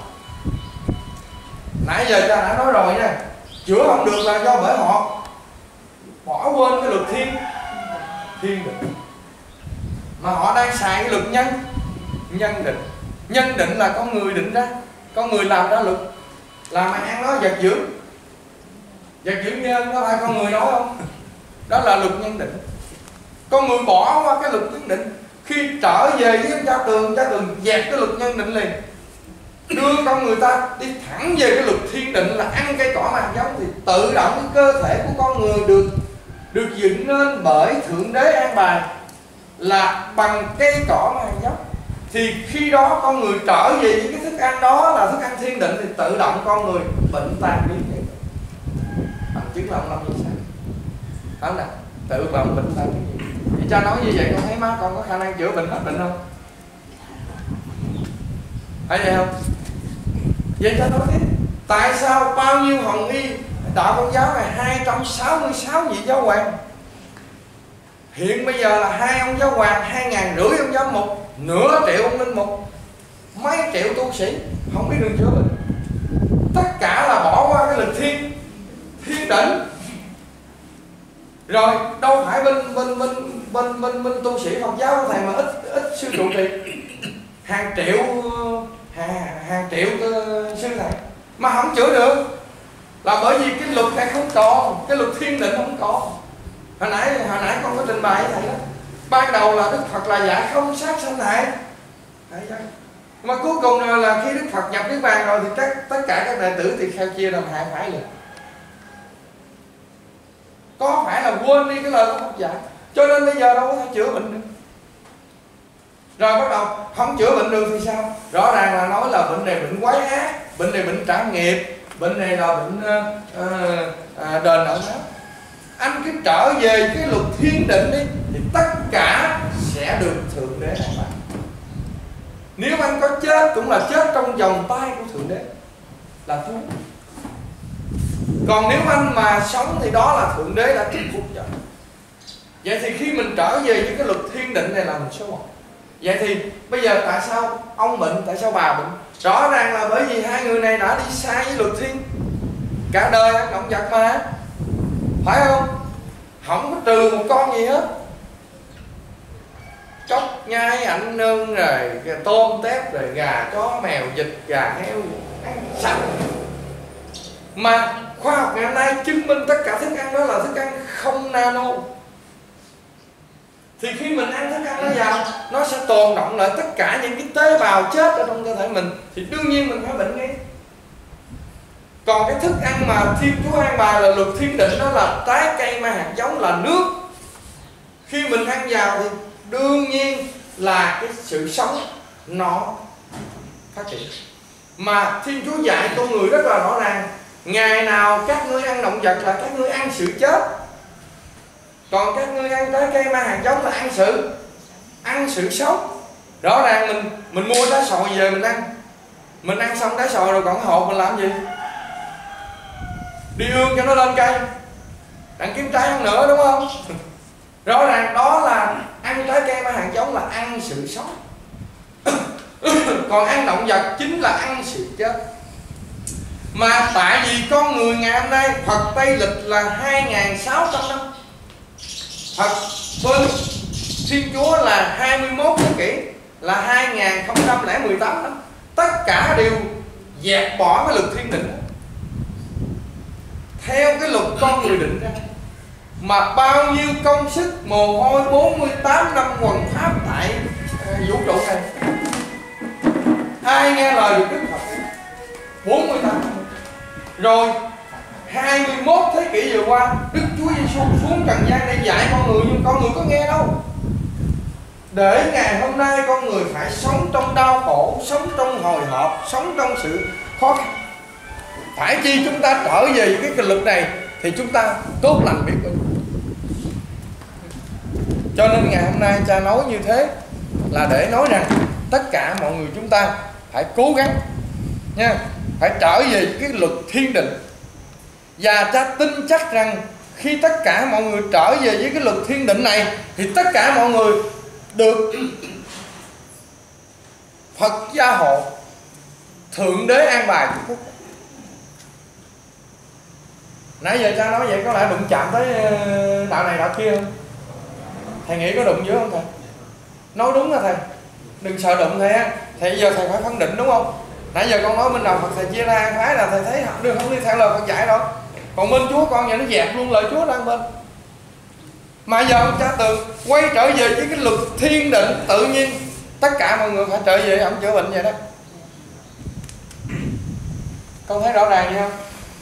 Nãy giờ cha đã nói rồi nha, chữa không được là do bởi họ bỏ quên cái luật thiên định, mà họ đang xài cái luật nhân định. Nhân định là con người định ra, con người làm ra luật, làm ăn nó vật dưỡng nhân, có phải con người nói không? Đó là luật nhân định. Con người bỏ qua cái luật nhân định, khi trở về với cha tường dẹp cái luật nhân định liền, đưa con người ta đi thẳng về cái luật thiên định là ăn cây cỏ mà hạt giống, thì tự động cái cơ thể của con người được dựng nên bởi Thượng Đế an bài là bằng cây cỏ mà hạt giống. Thì khi đó con người trở về với cái thức ăn đó là thức ăn thiên định, thì tự động con người bệnh tan biến vậy. Bằng chứng là ông Lâm Nhan Xá đó nè, tự động bệnh tan biến. Thì cha nói như vậy con thấy má con có khả năng chữa bệnh hết bệnh không? Thấy vậy không? Vậy cha nói tiếp, tại sao bao nhiêu hồng y đạo Công giáo này 266 vị giáo hoàng, hiện bây giờ là 2 ông giáo hoàng, 2.500 ông giám mục, nửa triệu ông linh mục, mấy triệu tu sĩ không biết đường chữa bệnh, tất cả là bỏ qua cái lịch thiên định. Rồi đâu phải bên tu sĩ Phật giáo của thầy mà ít sư trụ trì, hàng triệu sư thầy mà không chữa được, là bởi vì cái luật này không còn, cái luật thiên định không còn. Hồi nãy con có trình bày với thầy đó, ban đầu là Đức Phật là dạy không sát sanh hại, mà cuối cùng là khi Đức Phật nhập Niết Bàn rồi thì tất cả các đệ tử thì theo chia làm hai phải liền. Có phải là quên đi cái lời của Phật dạy, cho nên bây giờ đâu có thể chữa bệnh được. Rồi bắt đầu không chữa bệnh được thì sao? Rõ ràng là nói là bệnh này bệnh quái ác, bệnh này bệnh trả nghiệp, bệnh này là bệnh đền nợ máu. Anh cứ trở về cái luật thiên định đi thì tất cả sẽ được Thượng Đế an bài. Nếu anh có chết cũng là chết trong vòng tay của Thượng Đế, là Chúa. Còn nếu anh mà sống thì đó là Thượng Đế đã chúc phúc cho. Vậy thì khi mình trở về với cái luật thiên định này là mình số một. Vậy thì bây giờ tại sao ông bệnh, tại sao bà bệnh? Rõ ràng là bởi vì hai người này đã đi sai với luật thiên. Cả đời ăn động vật mà, phải không? Không có trừ một con gì hết. Chóc, nhai, ảnh nương, rồi tôm, tép, rồi gà, chó, mèo, vịt, gà, heo, ăn sạch. Mà khoa học ngày hôm nay chứng minh tất cả thức ăn đó là thức ăn không nano. Thì khi mình ăn thức ăn nó vào, nó sẽ tồn động lại tất cả những cái tế bào chết ở trong cơ thể mình, thì đương nhiên mình phải bệnh ngay. Còn cái thức ăn mà Thiên Chúa an bài là luật thiên định, đó là trái cây mang hạt giống, là nước. Khi mình ăn vào thì đương nhiên là cái sự sống nó phát triển. Mà Thiên Chúa dạy con người rất là rõ ràng, ngày nào các ngươi ăn động vật là các ngươi ăn sự chết, còn các ngươi ăn trái cây mang hạt giống là ăn sự sống. Rõ ràng mình mua trái xoài về mình ăn xong trái xoài rồi còn cái hột mình làm gì? Đi ương cho nó lên cây, đặng kiếm trái ăn nữa, đúng không? Rõ ràng đó là ăn trái cây mang hạt giống là ăn sự sống. Còn ăn động vật chính là ăn sự chết. Mà tại vì con người ngày hôm nay, Phật Tây lịch là 2.600 năm, Phật bên Thiên Chúa là 21 thế kỷ, là 2018 năm. Tất cả đều dẹp bỏ cái luật thiên định theo cái luật con người định ra. Mà bao nhiêu công sức mồ hôi 48 năm hoằng pháp tại vũ trụ này, ai nghe lời được Đức Phật 48 năm. Rồi 21 thế kỷ vừa qua, Đức Chúa Giêsu xuống trần gian để dạy con người, nhưng con người có nghe đâu. Để ngày hôm nay con người phải sống trong đau khổ, sống trong hồi hộp, sống trong sự khó khăn. Phải chi chúng ta trở về cái luật này thì chúng ta tốt lành biết ơn. Cho nên ngày hôm nay cha nói như thế là để nói rằng tất cả mọi người chúng ta phải cố gắng nha, phải trở về cái luật thiên định. Và cha tin chắc rằng khi tất cả mọi người trở về với cái luật thiên định này thì tất cả mọi người được Phật gia hộ, Thượng Đế an bài chúc phúc. Nãy giờ cha nói vậy có lẽ đụng chạm tới đạo này đạo kia không? Thầy nghĩ có đụng dữ không thầy? Nói đúng là thầy, đừng sợ đụng thầy á. Thầy giờ thầy phải phân định đúng không? Nãy giờ con nói bên đầu Phật thầy chia ra hai phái là thầy thấy không đi theo lời Phật dạy đâu. Còn bên Chúa con nhà nó dẹp luôn lời Chúa đang bên. Mà giờ ông cha Tường quay trở về với cái luật thiên định, tự nhiên tất cả mọi người phải trở về ông chữa bệnh vậy đó. Con thấy rõ ràng vậy không?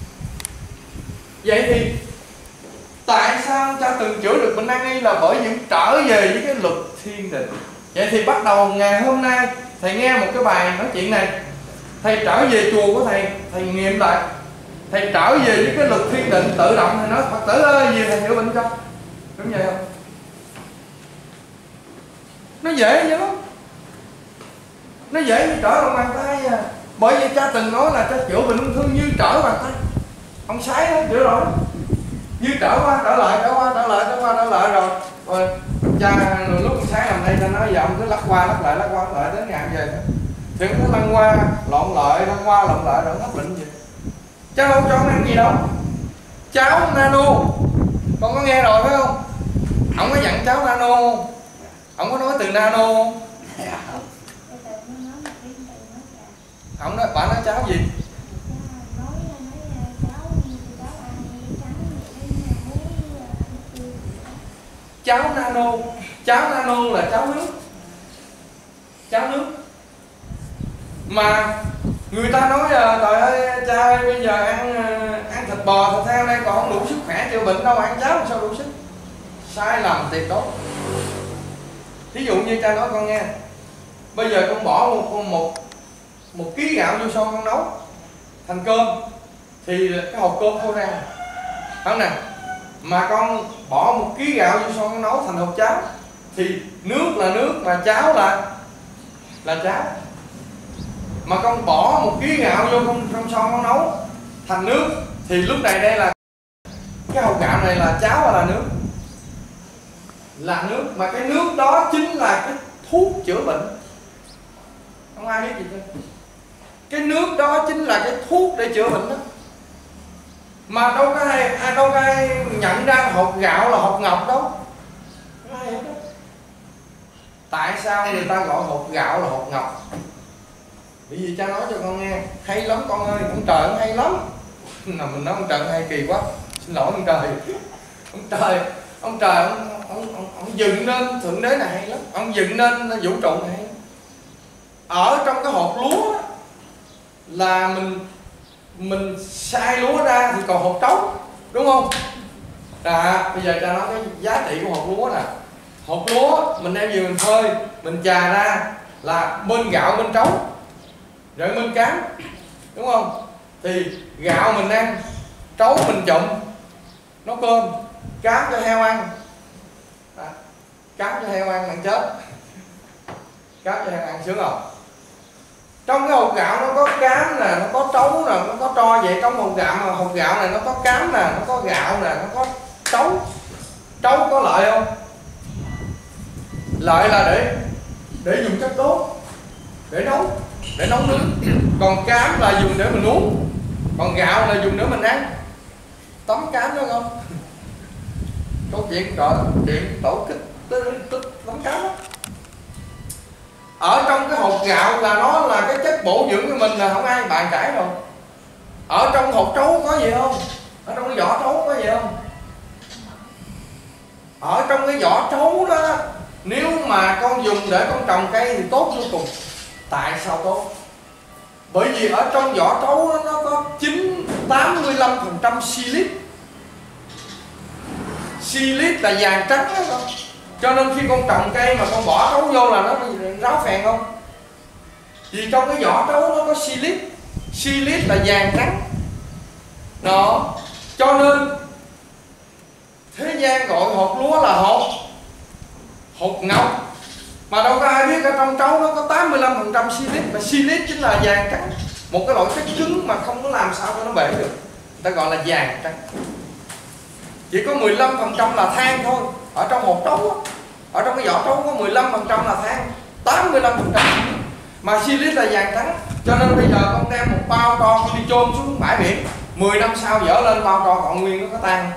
Vậy thì tại sao cha Tường chữa được bệnh nan y là bởi vì trở về với cái luật thiên định. Vậy thì bắt đầu ngày hôm nay thầy nghe một cái bài nói chuyện này, thầy trở về chùa của thầy, thầy nghiệm lại, thầy trở về với cái luật thiên định, tự động thầy nói Phật tử ơi gì thầy chữa bệnh cho. Đúng vậy không? Nó dễ vậy lắm, nó dễ như trở lòng bàn tay à. Bởi vì cha từng nói là cha chữa bệnh ung thư như trở bàn tay. Ông Sái đó chữa rồi, như trở qua trở lại, trở qua trở lại, trở qua trở lại rồi cha lúc ông Sái làm đây cha nói giờ ông cứ lắc qua lắc lại đến ngày về thôi. thì nó lăn qua lộn lại rồi hấp bệnh gì. Cháu đâu cho ăn gì đâu. Cháo nano, con có nghe rồi phải không? Ông có dặn cháo nano, ông có nói từ nano. Ông nói bà nói cháo gì? Cháo nano là cháo nước. Cháo nước. Mà người ta nói trời ơi cha ơi, bây giờ ăn thịt bò thịt heo đây còn không đủ sức khỏe chữa bệnh đâu, ăn cháo làm sao đủ sức. Sai lầm tuyệt đối. Ví dụ như cha nói con nghe, bây giờ con bỏ một ký gạo vô son con nấu thành cơm thì cái hộp cơm thôi ra, không nè. Mà con bỏ một ký gạo vô son con nấu thành hộp cháo thì nước là nước mà cháo là cháo. Mà con bỏ một ký gạo vô trong son con nấu thành nước thì lúc này đây là cái hộp gạo này là cháo hay là nước? Là nước. Mà cái nước đó chính là cái thuốc chữa bệnh. Không ai biết gì hết. Cái nước đó chính là cái thuốc để chữa bệnh đó. Mà đâu có ai nhận ra hột gạo là hột ngọc đâu. Không ai hiểu đó. Tại sao người ta gọi hột gạo là hột ngọc? Bởi vì cha nói cho con nghe, hay lắm con ơi, ông trời ông hay lắm. Nào mình nói ông trời hay kỳ quá, xin lỗi ông trời. Ông trời ông dựng nên thượng đế này hay lắm, ông dựng nên vũ trụ này hay lắm. Ở trong cái hột lúa là mình sai lúa ra thì còn hột trống, đúng không? Bây giờ cha nói cái giá trị của hột lúa nè. Hột lúa mình đem về mình phơi, mình chà ra là bên gạo bên trống, rồi bên cám, đúng không? Thì gạo mình ăn, trấu mình trộn nấu cơm, cám cho heo ăn. Cám cho heo ăn chết. Cám cho heo ăn sướng không? Trong cái hột gạo nó có cám nè, nó có trấu nè, nó có tro vậy. Trong hột gạo mà hột gạo này nó có cám nè, nó có gạo nè, nó có trấu. Trấu có lợi không? Lợi là để dùng chất đốt, để nấu nước. Còn cám là dùng để mình uống, còn gạo là dùng để mình ăn. Tấm cám đó không? Câu chuyện tổ kích tấm cám đó. Ở trong cái hột gạo là nó là cái chất bổ dưỡng của mình là không ai bàn cãi đâu. Ở trong hột trấu có gì không? Ở trong cái vỏ trấu có gì không? Ở trong cái vỏ trấu đó, nếu mà con dùng để con trồng cây thì tốt vô cùng. Tại sao tốt? Bởi vì ở trong vỏ trấu nó có 85% silic. Silic là vàng trắng đó con. Cho nên khi con trồng cây mà con bỏ trấu vô là nó ráo phèn không? Vì trong cái vỏ trấu nó có silic. Silic là vàng trắng đó. Cho nên thế gian gọi hột lúa là hột ngọc. Mà đâu có ai biết ở trong trấu nó có 85% silic. Mà silic chính là vàng trắng, một cái loại chất cứng mà không có làm sao cho nó bể được, người ta gọi là vàng trắng. Chỉ có 15% là than thôi. Ở trong hột trấu, ở trong cái vỏ trấu có 15% là than, 85% mà silic là vàng trắng. Cho nên bây giờ con đem một bao tro con đi chôn xuống bãi biển, 10 năm sau dỡ lên bao tro còn nguyên nó có tan.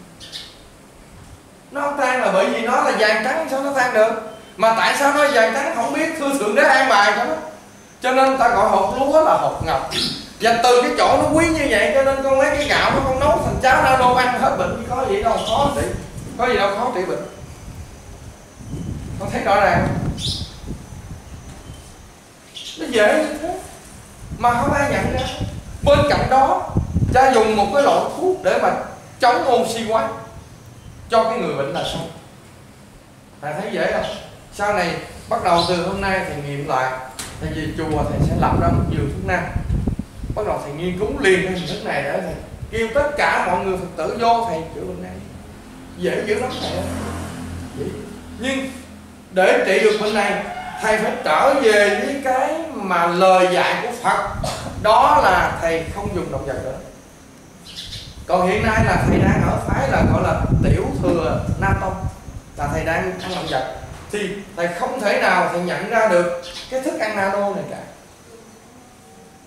Nó không tan là bởi vì nó là vàng trắng, sao nó tan được? Mà tại sao nó vàng trắng không biết, thưa thượng đế an bài cho nó. Cho nên ta gọi hột lúa là hột ngọc. Và từ cái chỗ nó quý như vậy cho nên con lấy cái gạo nó con nấu thành cháo nano ăn hết bệnh, có gì đâu khó trị, có gì đâu khó trị bệnh. Con thấy rõ ràng không? Nó dễ như thế mà không ai nhận ra. Bên cạnh đó cha dùng một cái loại thuốc để mà chống oxy hóa cho cái người bệnh là sao? Thầy thấy dễ không? Sau này bắt đầu từ hôm nay thầy nghiệm lại, thầy về chùa thầy sẽ lập ra một giường thuốc nam. Bắt đầu thầy nghiên cứu liền cái hình thức này để thầy kêu tất cả mọi người Phật tử vô thầy chữa bệnh này. Dễ dữ lắm thầy. Nhưng để trị được bệnh này thầy phải trở về với cái mà lời dạy của Phật, đó là thầy không dùng động vật nữa. Còn hiện nay là thầy đang ở phái là gọi là tiểu thừa Nam Tông, là thầy đang ăn động vật, thì thầy không thể nào thầy nhận ra được cái thức ăn nano này cả.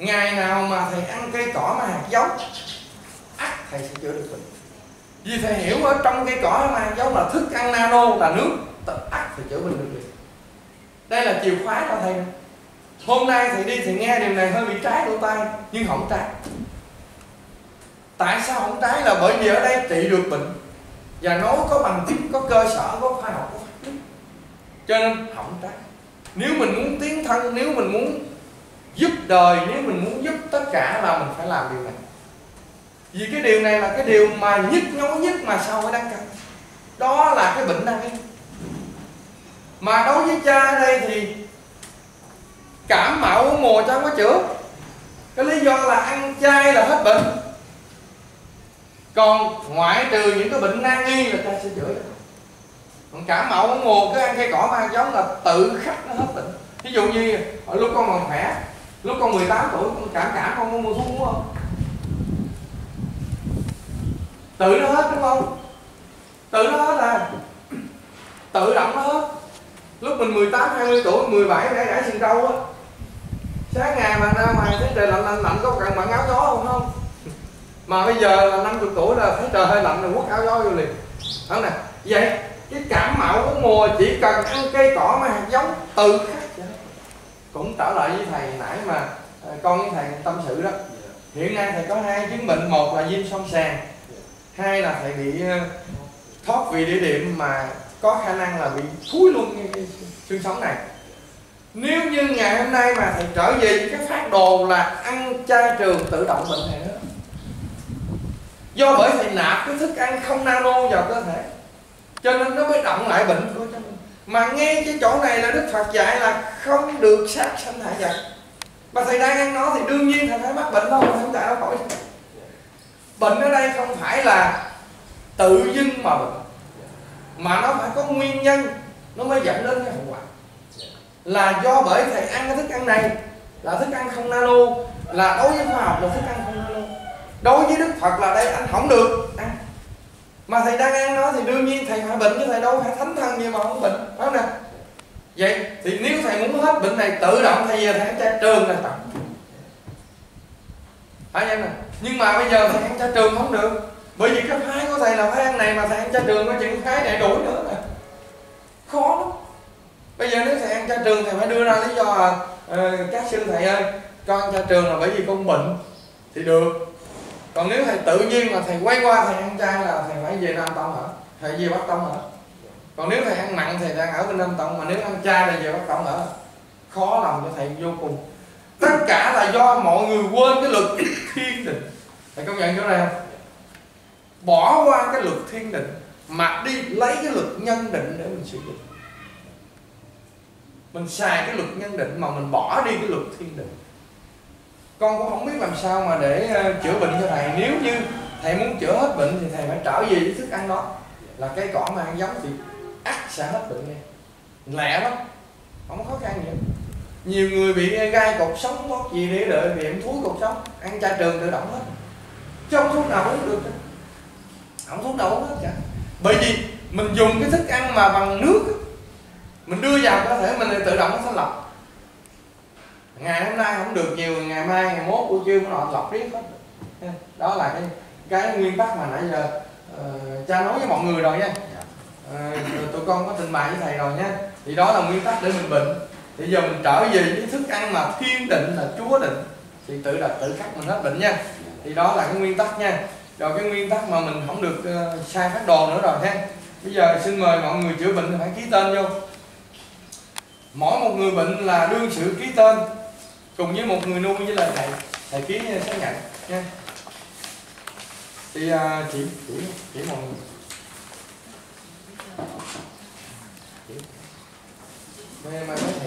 Ngày nào mà thầy ăn cây cỏ mà hạt giống, ắt thầy sẽ chữa được bệnh. Vì thầy hiểu ở trong cây cỏ mà hạt giống là thức ăn nano, là nước, ắt thầy chữa bệnh được liền. Đây là chìa khóa cho thầy. Hôm nay thầy đi thầy nghe điều này hơi bị trái lỗ tai, nhưng không trái. Tại sao không trái? Là bởi vì ở đây trị được bệnh và nói có bằng chứng, có cơ sở, có khoa học, có pháp lý, cho nên không trái. Nếu mình muốn tiến thân, nếu mình muốn giúp đời, nếu mình muốn giúp tất cả là mình phải làm điều này. Vì cái điều này là cái điều mà nhức nhối nhất mà sao phải đăng ký. Đó là cái bệnh đăng ký. Mà đối với cha ở đây thì cảm mạo của mùa cha không có chữa. Cái lý do là ăn chay là hết bệnh. Còn ngoại trừ những cái bệnh nan y là cha sẽ chữa được. Còn cảm mạo của mùa cứ ăn cây cỏ mà giống là tự khắc nó hết bệnh. Ví dụ như ở lúc con còn khỏe, lúc con 18 tuổi con cảm con có mua thuốc uống không? Tự nó hết đúng không? Tự nó hết à. Tự động nó hết. Lúc mình 18, 20 tuổi, 17 đã sừng trâu á. Sáng ngày mà ra ngoài thấy trời lạnh có cần mặc áo gió không? Mà bây giờ là 50 tuổi là thấy trời hơi lạnh là quất áo gió vô liền. Đúng nè. Vậy cái cảm mạo của mùa chỉ cần ăn cây cỏ mà hạt giống tự khắc. Cũng trở lại với thầy nãy mà con với thầy tâm sự đó. Hiện nay thầy có 2 chứng bệnh, một là viêm xoang sàn, 2 là thầy bị thoát vị đĩa đệm mà có khả năng là bị thúi luôn cái xương sống này. Nếu như ngày hôm nay mà thầy trở về cái phát đồ là ăn chay trường tự động bệnh này đó. Do bởi thầy nạp cái thức ăn không nano vào cơ thể, cho nên nó mới động lại bệnh của mình. Mà ngay cái chỗ này là Đức Phật dạy là không được sát sanh hại vật. Mà thầy đang ăn nó thì đương nhiên thầy phải mắc bệnh thôi, thầy không tại đâu khỏi. Bệnh ở đây không phải là tự dưng mà bệnh, mà nó phải có nguyên nhân nó mới dẫn đến cái hậu quả. Là do bởi thầy ăn cái thức ăn này là thức ăn không nano, là đối với khoa học là thức ăn không nano. Đối với Đức Phật là đây anh không được ăn. Mà thầy đang ăn nó thì đương nhiên thầy phải bệnh, chứ thầy đâu phải thánh thân gì mà không bệnh, phải không nè? Vậy thì nếu thầy muốn hết bệnh này tự động thầy về thầy ăn chay trường là tập. Phải không nè? Nhưng mà bây giờ thầy ăn chay trường không được. Bởi vì cái phái của thầy là phải ăn này mà thầy ăn chay trường có chuyện phái này đuổi nữa nè. Khó lắm. Bây giờ nếu thầy ăn chay trường thầy phải đưa ra lý do là các sư thầy ơi, con ăn chay trường là bởi vì con bệnh thì được. Còn nếu thầy tự nhiên mà thầy quay qua thầy ăn chay là thầy phải về Nam Tông hả? Thầy về Bắc Tông hả? Còn nếu thầy ăn mặn thầy đang ở bên Nam Tông, mà nếu ăn chay là về Bắc Tông hả? Khó lòng cho thầy vô cùng. Tất cả là do mọi người quên cái luật thiên định. Thầy công nhận chỗ này không? Bỏ qua cái luật thiên định mà đi lấy cái luật nhân định để mình sử dụng. Mình xài cái luật nhân định mà mình bỏ đi cái luật thiên định. Con cũng không biết làm sao mà để chữa bệnh cho thầy. Nếu như thầy muốn chữa hết bệnh thì thầy phải trở về với thức ăn đó, là cây cỏ mà ăn giống thì ắt sẽ hết bệnh ngay. Lẹ lắm, không có khó khăn gì hết. Nhiều người bị gai cột sống thoát gì để đợi bị em thúi cột sống, ăn chay trường tự động hết, chứ không thuốc nào uống được, không thuốc nào uống hết cả. Bởi vì mình dùng cái thức ăn mà bằng nước, mình đưa vào cơ thể mình thì tự động nó thanh lọc. Ngày hôm nay không được nhiều, ngày mai, ngày mốt, buổi trưa nó lọc riết hết. Đó là cái nguyên tắc mà nãy giờ cha nói với mọi người rồi nha. Tụi con có trình bày với thầy rồi nha. Thì đó là nguyên tắc để mình bệnh. Thì giờ mình trở về với thức ăn mà thiên định là Chúa định thì tự khắc mình hết bệnh nha. Thì đó là cái nguyên tắc nha. Rồi cái nguyên tắc mà mình không được sai phác đồ nữa rồi ha. Bây giờ xin mời mọi người chữa bệnh thì phải ký tên vô. Mỗi một người bệnh là đương sự ký tên cùng với một người nuôi với lại thầy ký xác nhận nha. Thì chỉ mọi người. Mai mấy thầy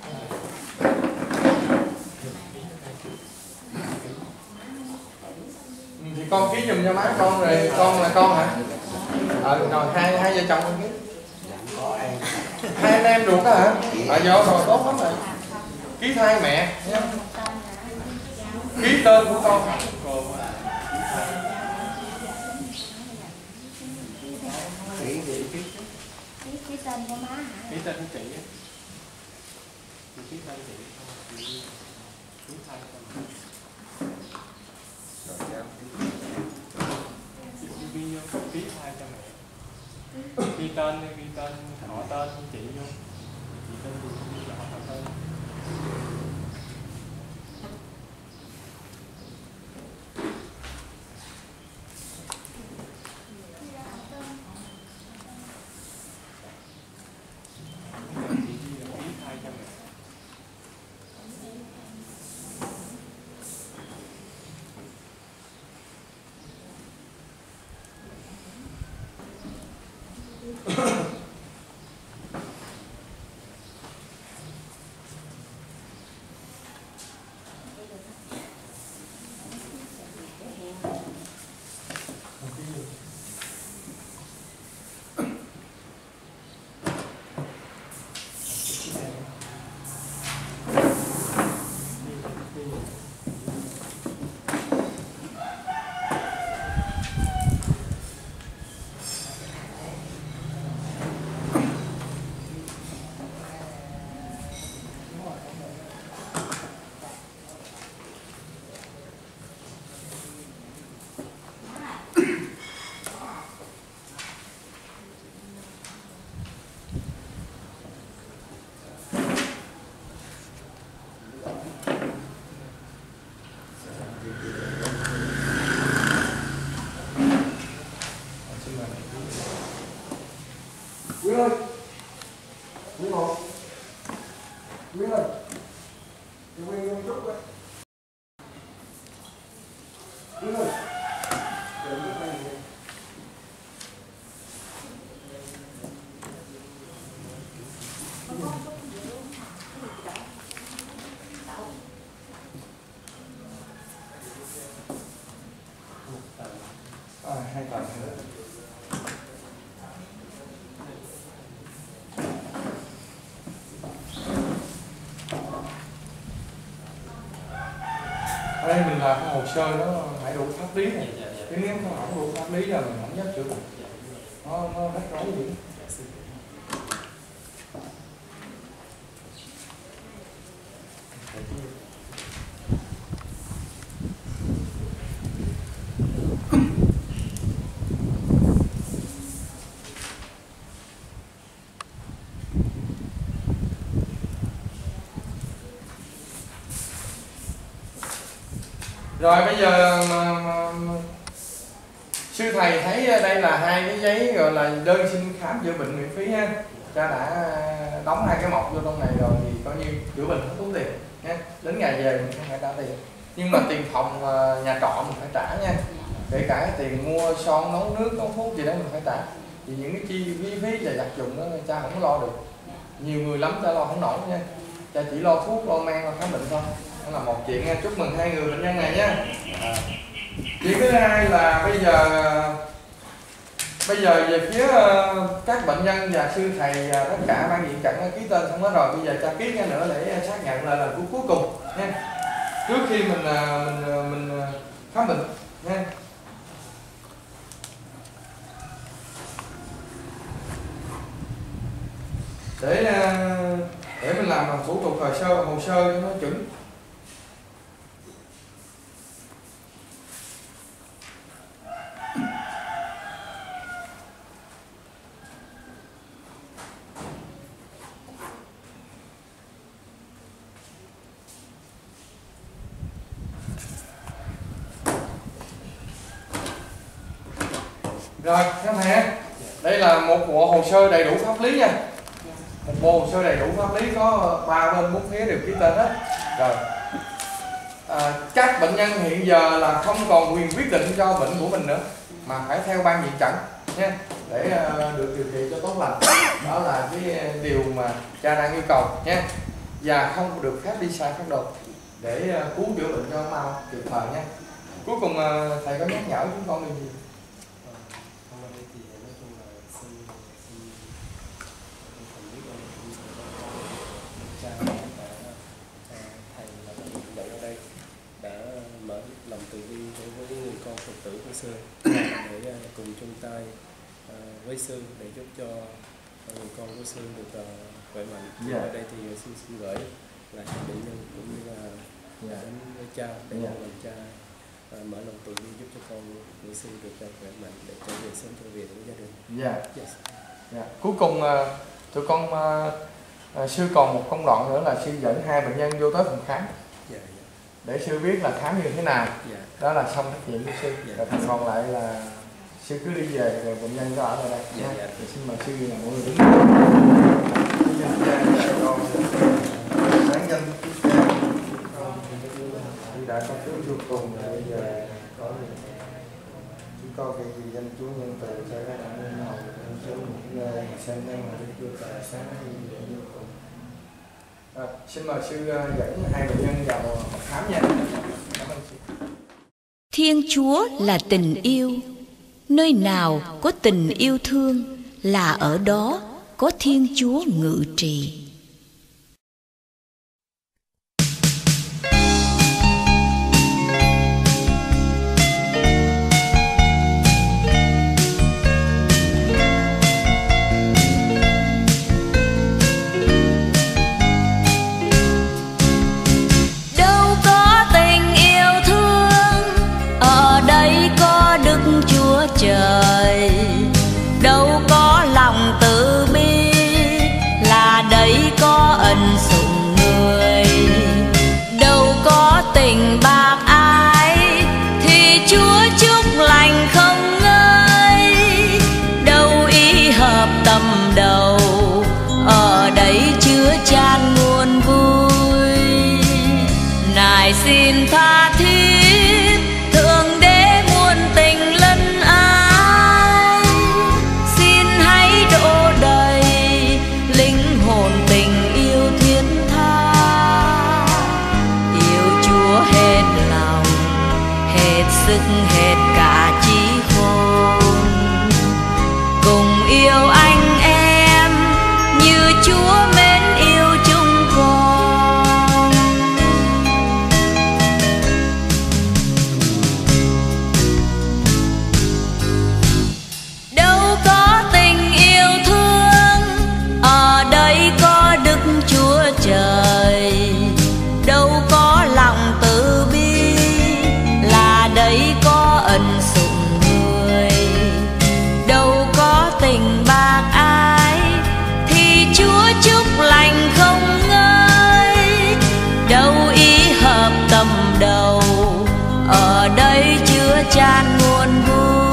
thì con ký giùm cho má con, rồi con là con hả? Rồi hai vợ chồng con ký. Hai anh em ruột đó hả? Rồi tốt lắm rồi. Ký thai mẹ nhé. Ký tên của con. Ký tên của má hả? Ký tên của chị. Ký tên chị. viết thay cho mẹ. Chị ghi vô viết thay cho mẹ. Ghi tên, họ tên của chị vô. Chị tên gì không biết là họ tên. Quyên ơi, Quyên ngồi. Quyên ơi, Quyên ngồi chút coi. Quyên ơi, để chút đây nè. Hai tầng nữa. Ở đây mình làm cái hồ sơ nó phải đủ pháp lý này, chứ nếu nó không đủ pháp lý là mình không dám chữa bệnh, nó rắc rối gì. Rồi bây giờ sư thầy thấy đây là hai cái giấy gọi là đơn xin khám chữa bệnh miễn phí ha. Cha đã đóng hai cái mộc vô trong này rồi thì coi như chữa bệnh không tốn tiền nha. Đến ngày về mình không phải trả tiền. Nhưng mà tiền phòng nhà trọ mình phải trả nha. Kể cả cái tiền mua son, nấu nước, nấu thuốc gì đó mình phải trả. Thì những cái chi phí và vật dụng đó cha không có lo được. Nhiều người lắm cha lo không nổi nha. Cha chỉ lo thuốc, lo men, lo khám bệnh thôi. Đó là một chuyện nha. Chúc mừng hai người bệnh nhân này nha. Chuyện thứ hai là bây giờ về phía các bệnh nhân và sư thầy và tất cả ban viện trận ký tên xong hết rồi, bây giờ cha ký cái nữa để xác nhận là lần cuối cùng nha, trước khi mình khám bệnh nha. Để mình làm thủ tục hồ sơ cho nó chuẩn. Rồi các thầy, đây là một bộ hồ sơ đầy đủ pháp lý nha. Một bộ hồ sơ đầy đủ pháp lý có 3 bên 4 phía đều ký tên hết. Rồi các bệnh nhân hiện giờ là không còn quyền quyết định cho bệnh của mình nữa, mà phải theo ban viện trận nha, để được điều trị cho tốt lành. Đó là cái điều mà cha đang yêu cầu nha. Và không được phép đi sai phác đồ để cứu chữa bệnh cho mau kịp thời nha. Cuối cùng thầy có nhắc nhở chúng con điều gì? Lòng từ bi đối với người con Phật tử của sư để cùng chung tay với sư để giúp cho người con của sư được khỏe mạnh. Ở đây thì sư xin gửi là hai bệnh nhân cũng như là đến với cha để Dạ. làm cha mở lòng từ bi giúp cho con nữ sinh được khỏe mạnh để trở về sớm trở về với gia đình. Dạ. Yes. Dạ. Cuối cùng tụi con sư còn một công đoạn nữa là sư dẫn 2 bệnh nhân vô tới phòng khám Dạ. để sư biết là khám như thế nào. Dạ. Đó là xong trách nhiệm của sư. Dạ. Rồi phần còn lại là sư cứ đi về rồi bệnh nhân có ở lại đây. Dạ. nha. Dạ. Thì xin mời sư là mọi người đứng. Nhân cha dạy con sáng danh Đức Cha khi đã có cứu vô cùng rồi bây giờ có chúng con cái gì danh Chúa nhân từ cho các bạn nhân hậu nhân số những nơi sang nhân mà Đức Chúa Trời sáng vô cùng. Xin mời sư dẫn 2 bệnh nhân vào phòng khám nha. Cảm ơn sư. Thiên Chúa là tình yêu. Nơi nào có tình yêu thương là ở đó có Thiên Chúa ngự trị. Đâu có tình yêu thương, ở đây có Đức Chúa Trời. Đâu có lòng từ bi, là đấy có ân sủng người. Đâu có tình bạc ái, thì Chúa chúc lành không ngơi. Đâu ý hợp tâm đầu, ở đấy chứa chan nguồn vui. Nài xin tha thiết, Thượng Đế muôn tình lân ái. Xin hãy đổ đầy linh hồn tình yêu thiết tha. Yêu Chúa hết lòng, hết sức, hết cả trí khôn. Cùng yêu anh em như Chúa mến yêu chúng con. Đâu có tình yêu thương, ở đây có Đức Chúa Trời. Đâu có lòng từ bi, là đấy có ân sủng người. Đâu có tình bạc ái, thì Chúa chúc lành không ngơi. Đâu ý hợp tâm đầu, ở đây chứa chan nguồn vui.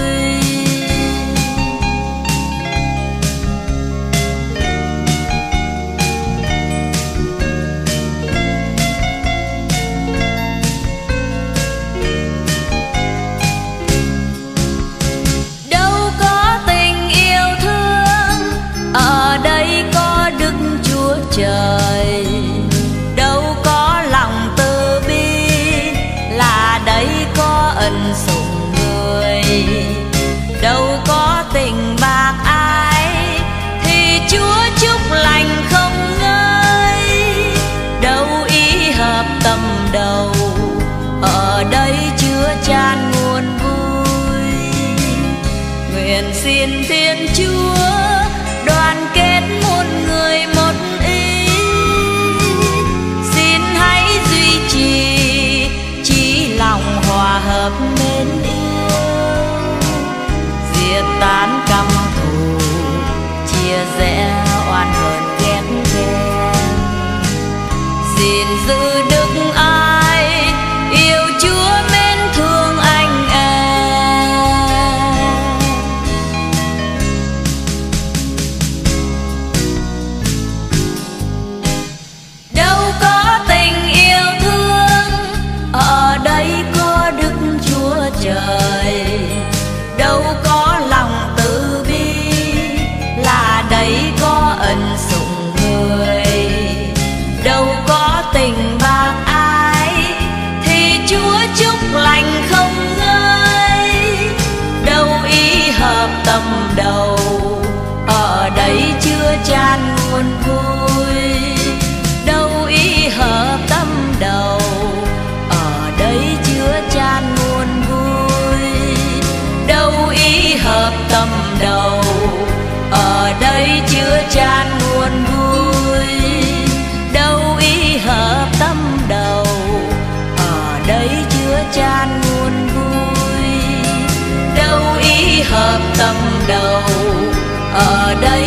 Đâu có tình yêu thương, ở đây có Đức Chúa Trời. Đâu có lòng từ bi, là đấy có ân sủng người. Đâu có tình bạc ái, thì Chúa chúc lành không ngơi. Đâu ý hợp tâm đầu, ở đây chứa chan nguồn vui. Nguyện xin Thiên Chúa đoàn kết muôn người một ý. Xin hãy duy trì chí lòng hòa hợp mến yêu. Diệt tán căm thù, chia rẽ oan hờn ghét ghen. Xin giữ đức ai, yêu Chúa mến thương anh em. Đâu có tình yêu thương, ở đây có Đức Chúa Trời. Đâu có lòng từ bi, là đấy có ân sủng người. Đâu có tình bạc ái, thì Chúa chúc lành không ngơi. Đâu ý hợp tâm đầu, ở đây chứa chan nguồn vui. Đâu ý hợp tâm đầu, ở đây chứa chan nguồn vui. Đâu ý hợp tâm đầu, ở đây chứa chan nguồn vui. Đâu ý hợp tâm đầu, ở đây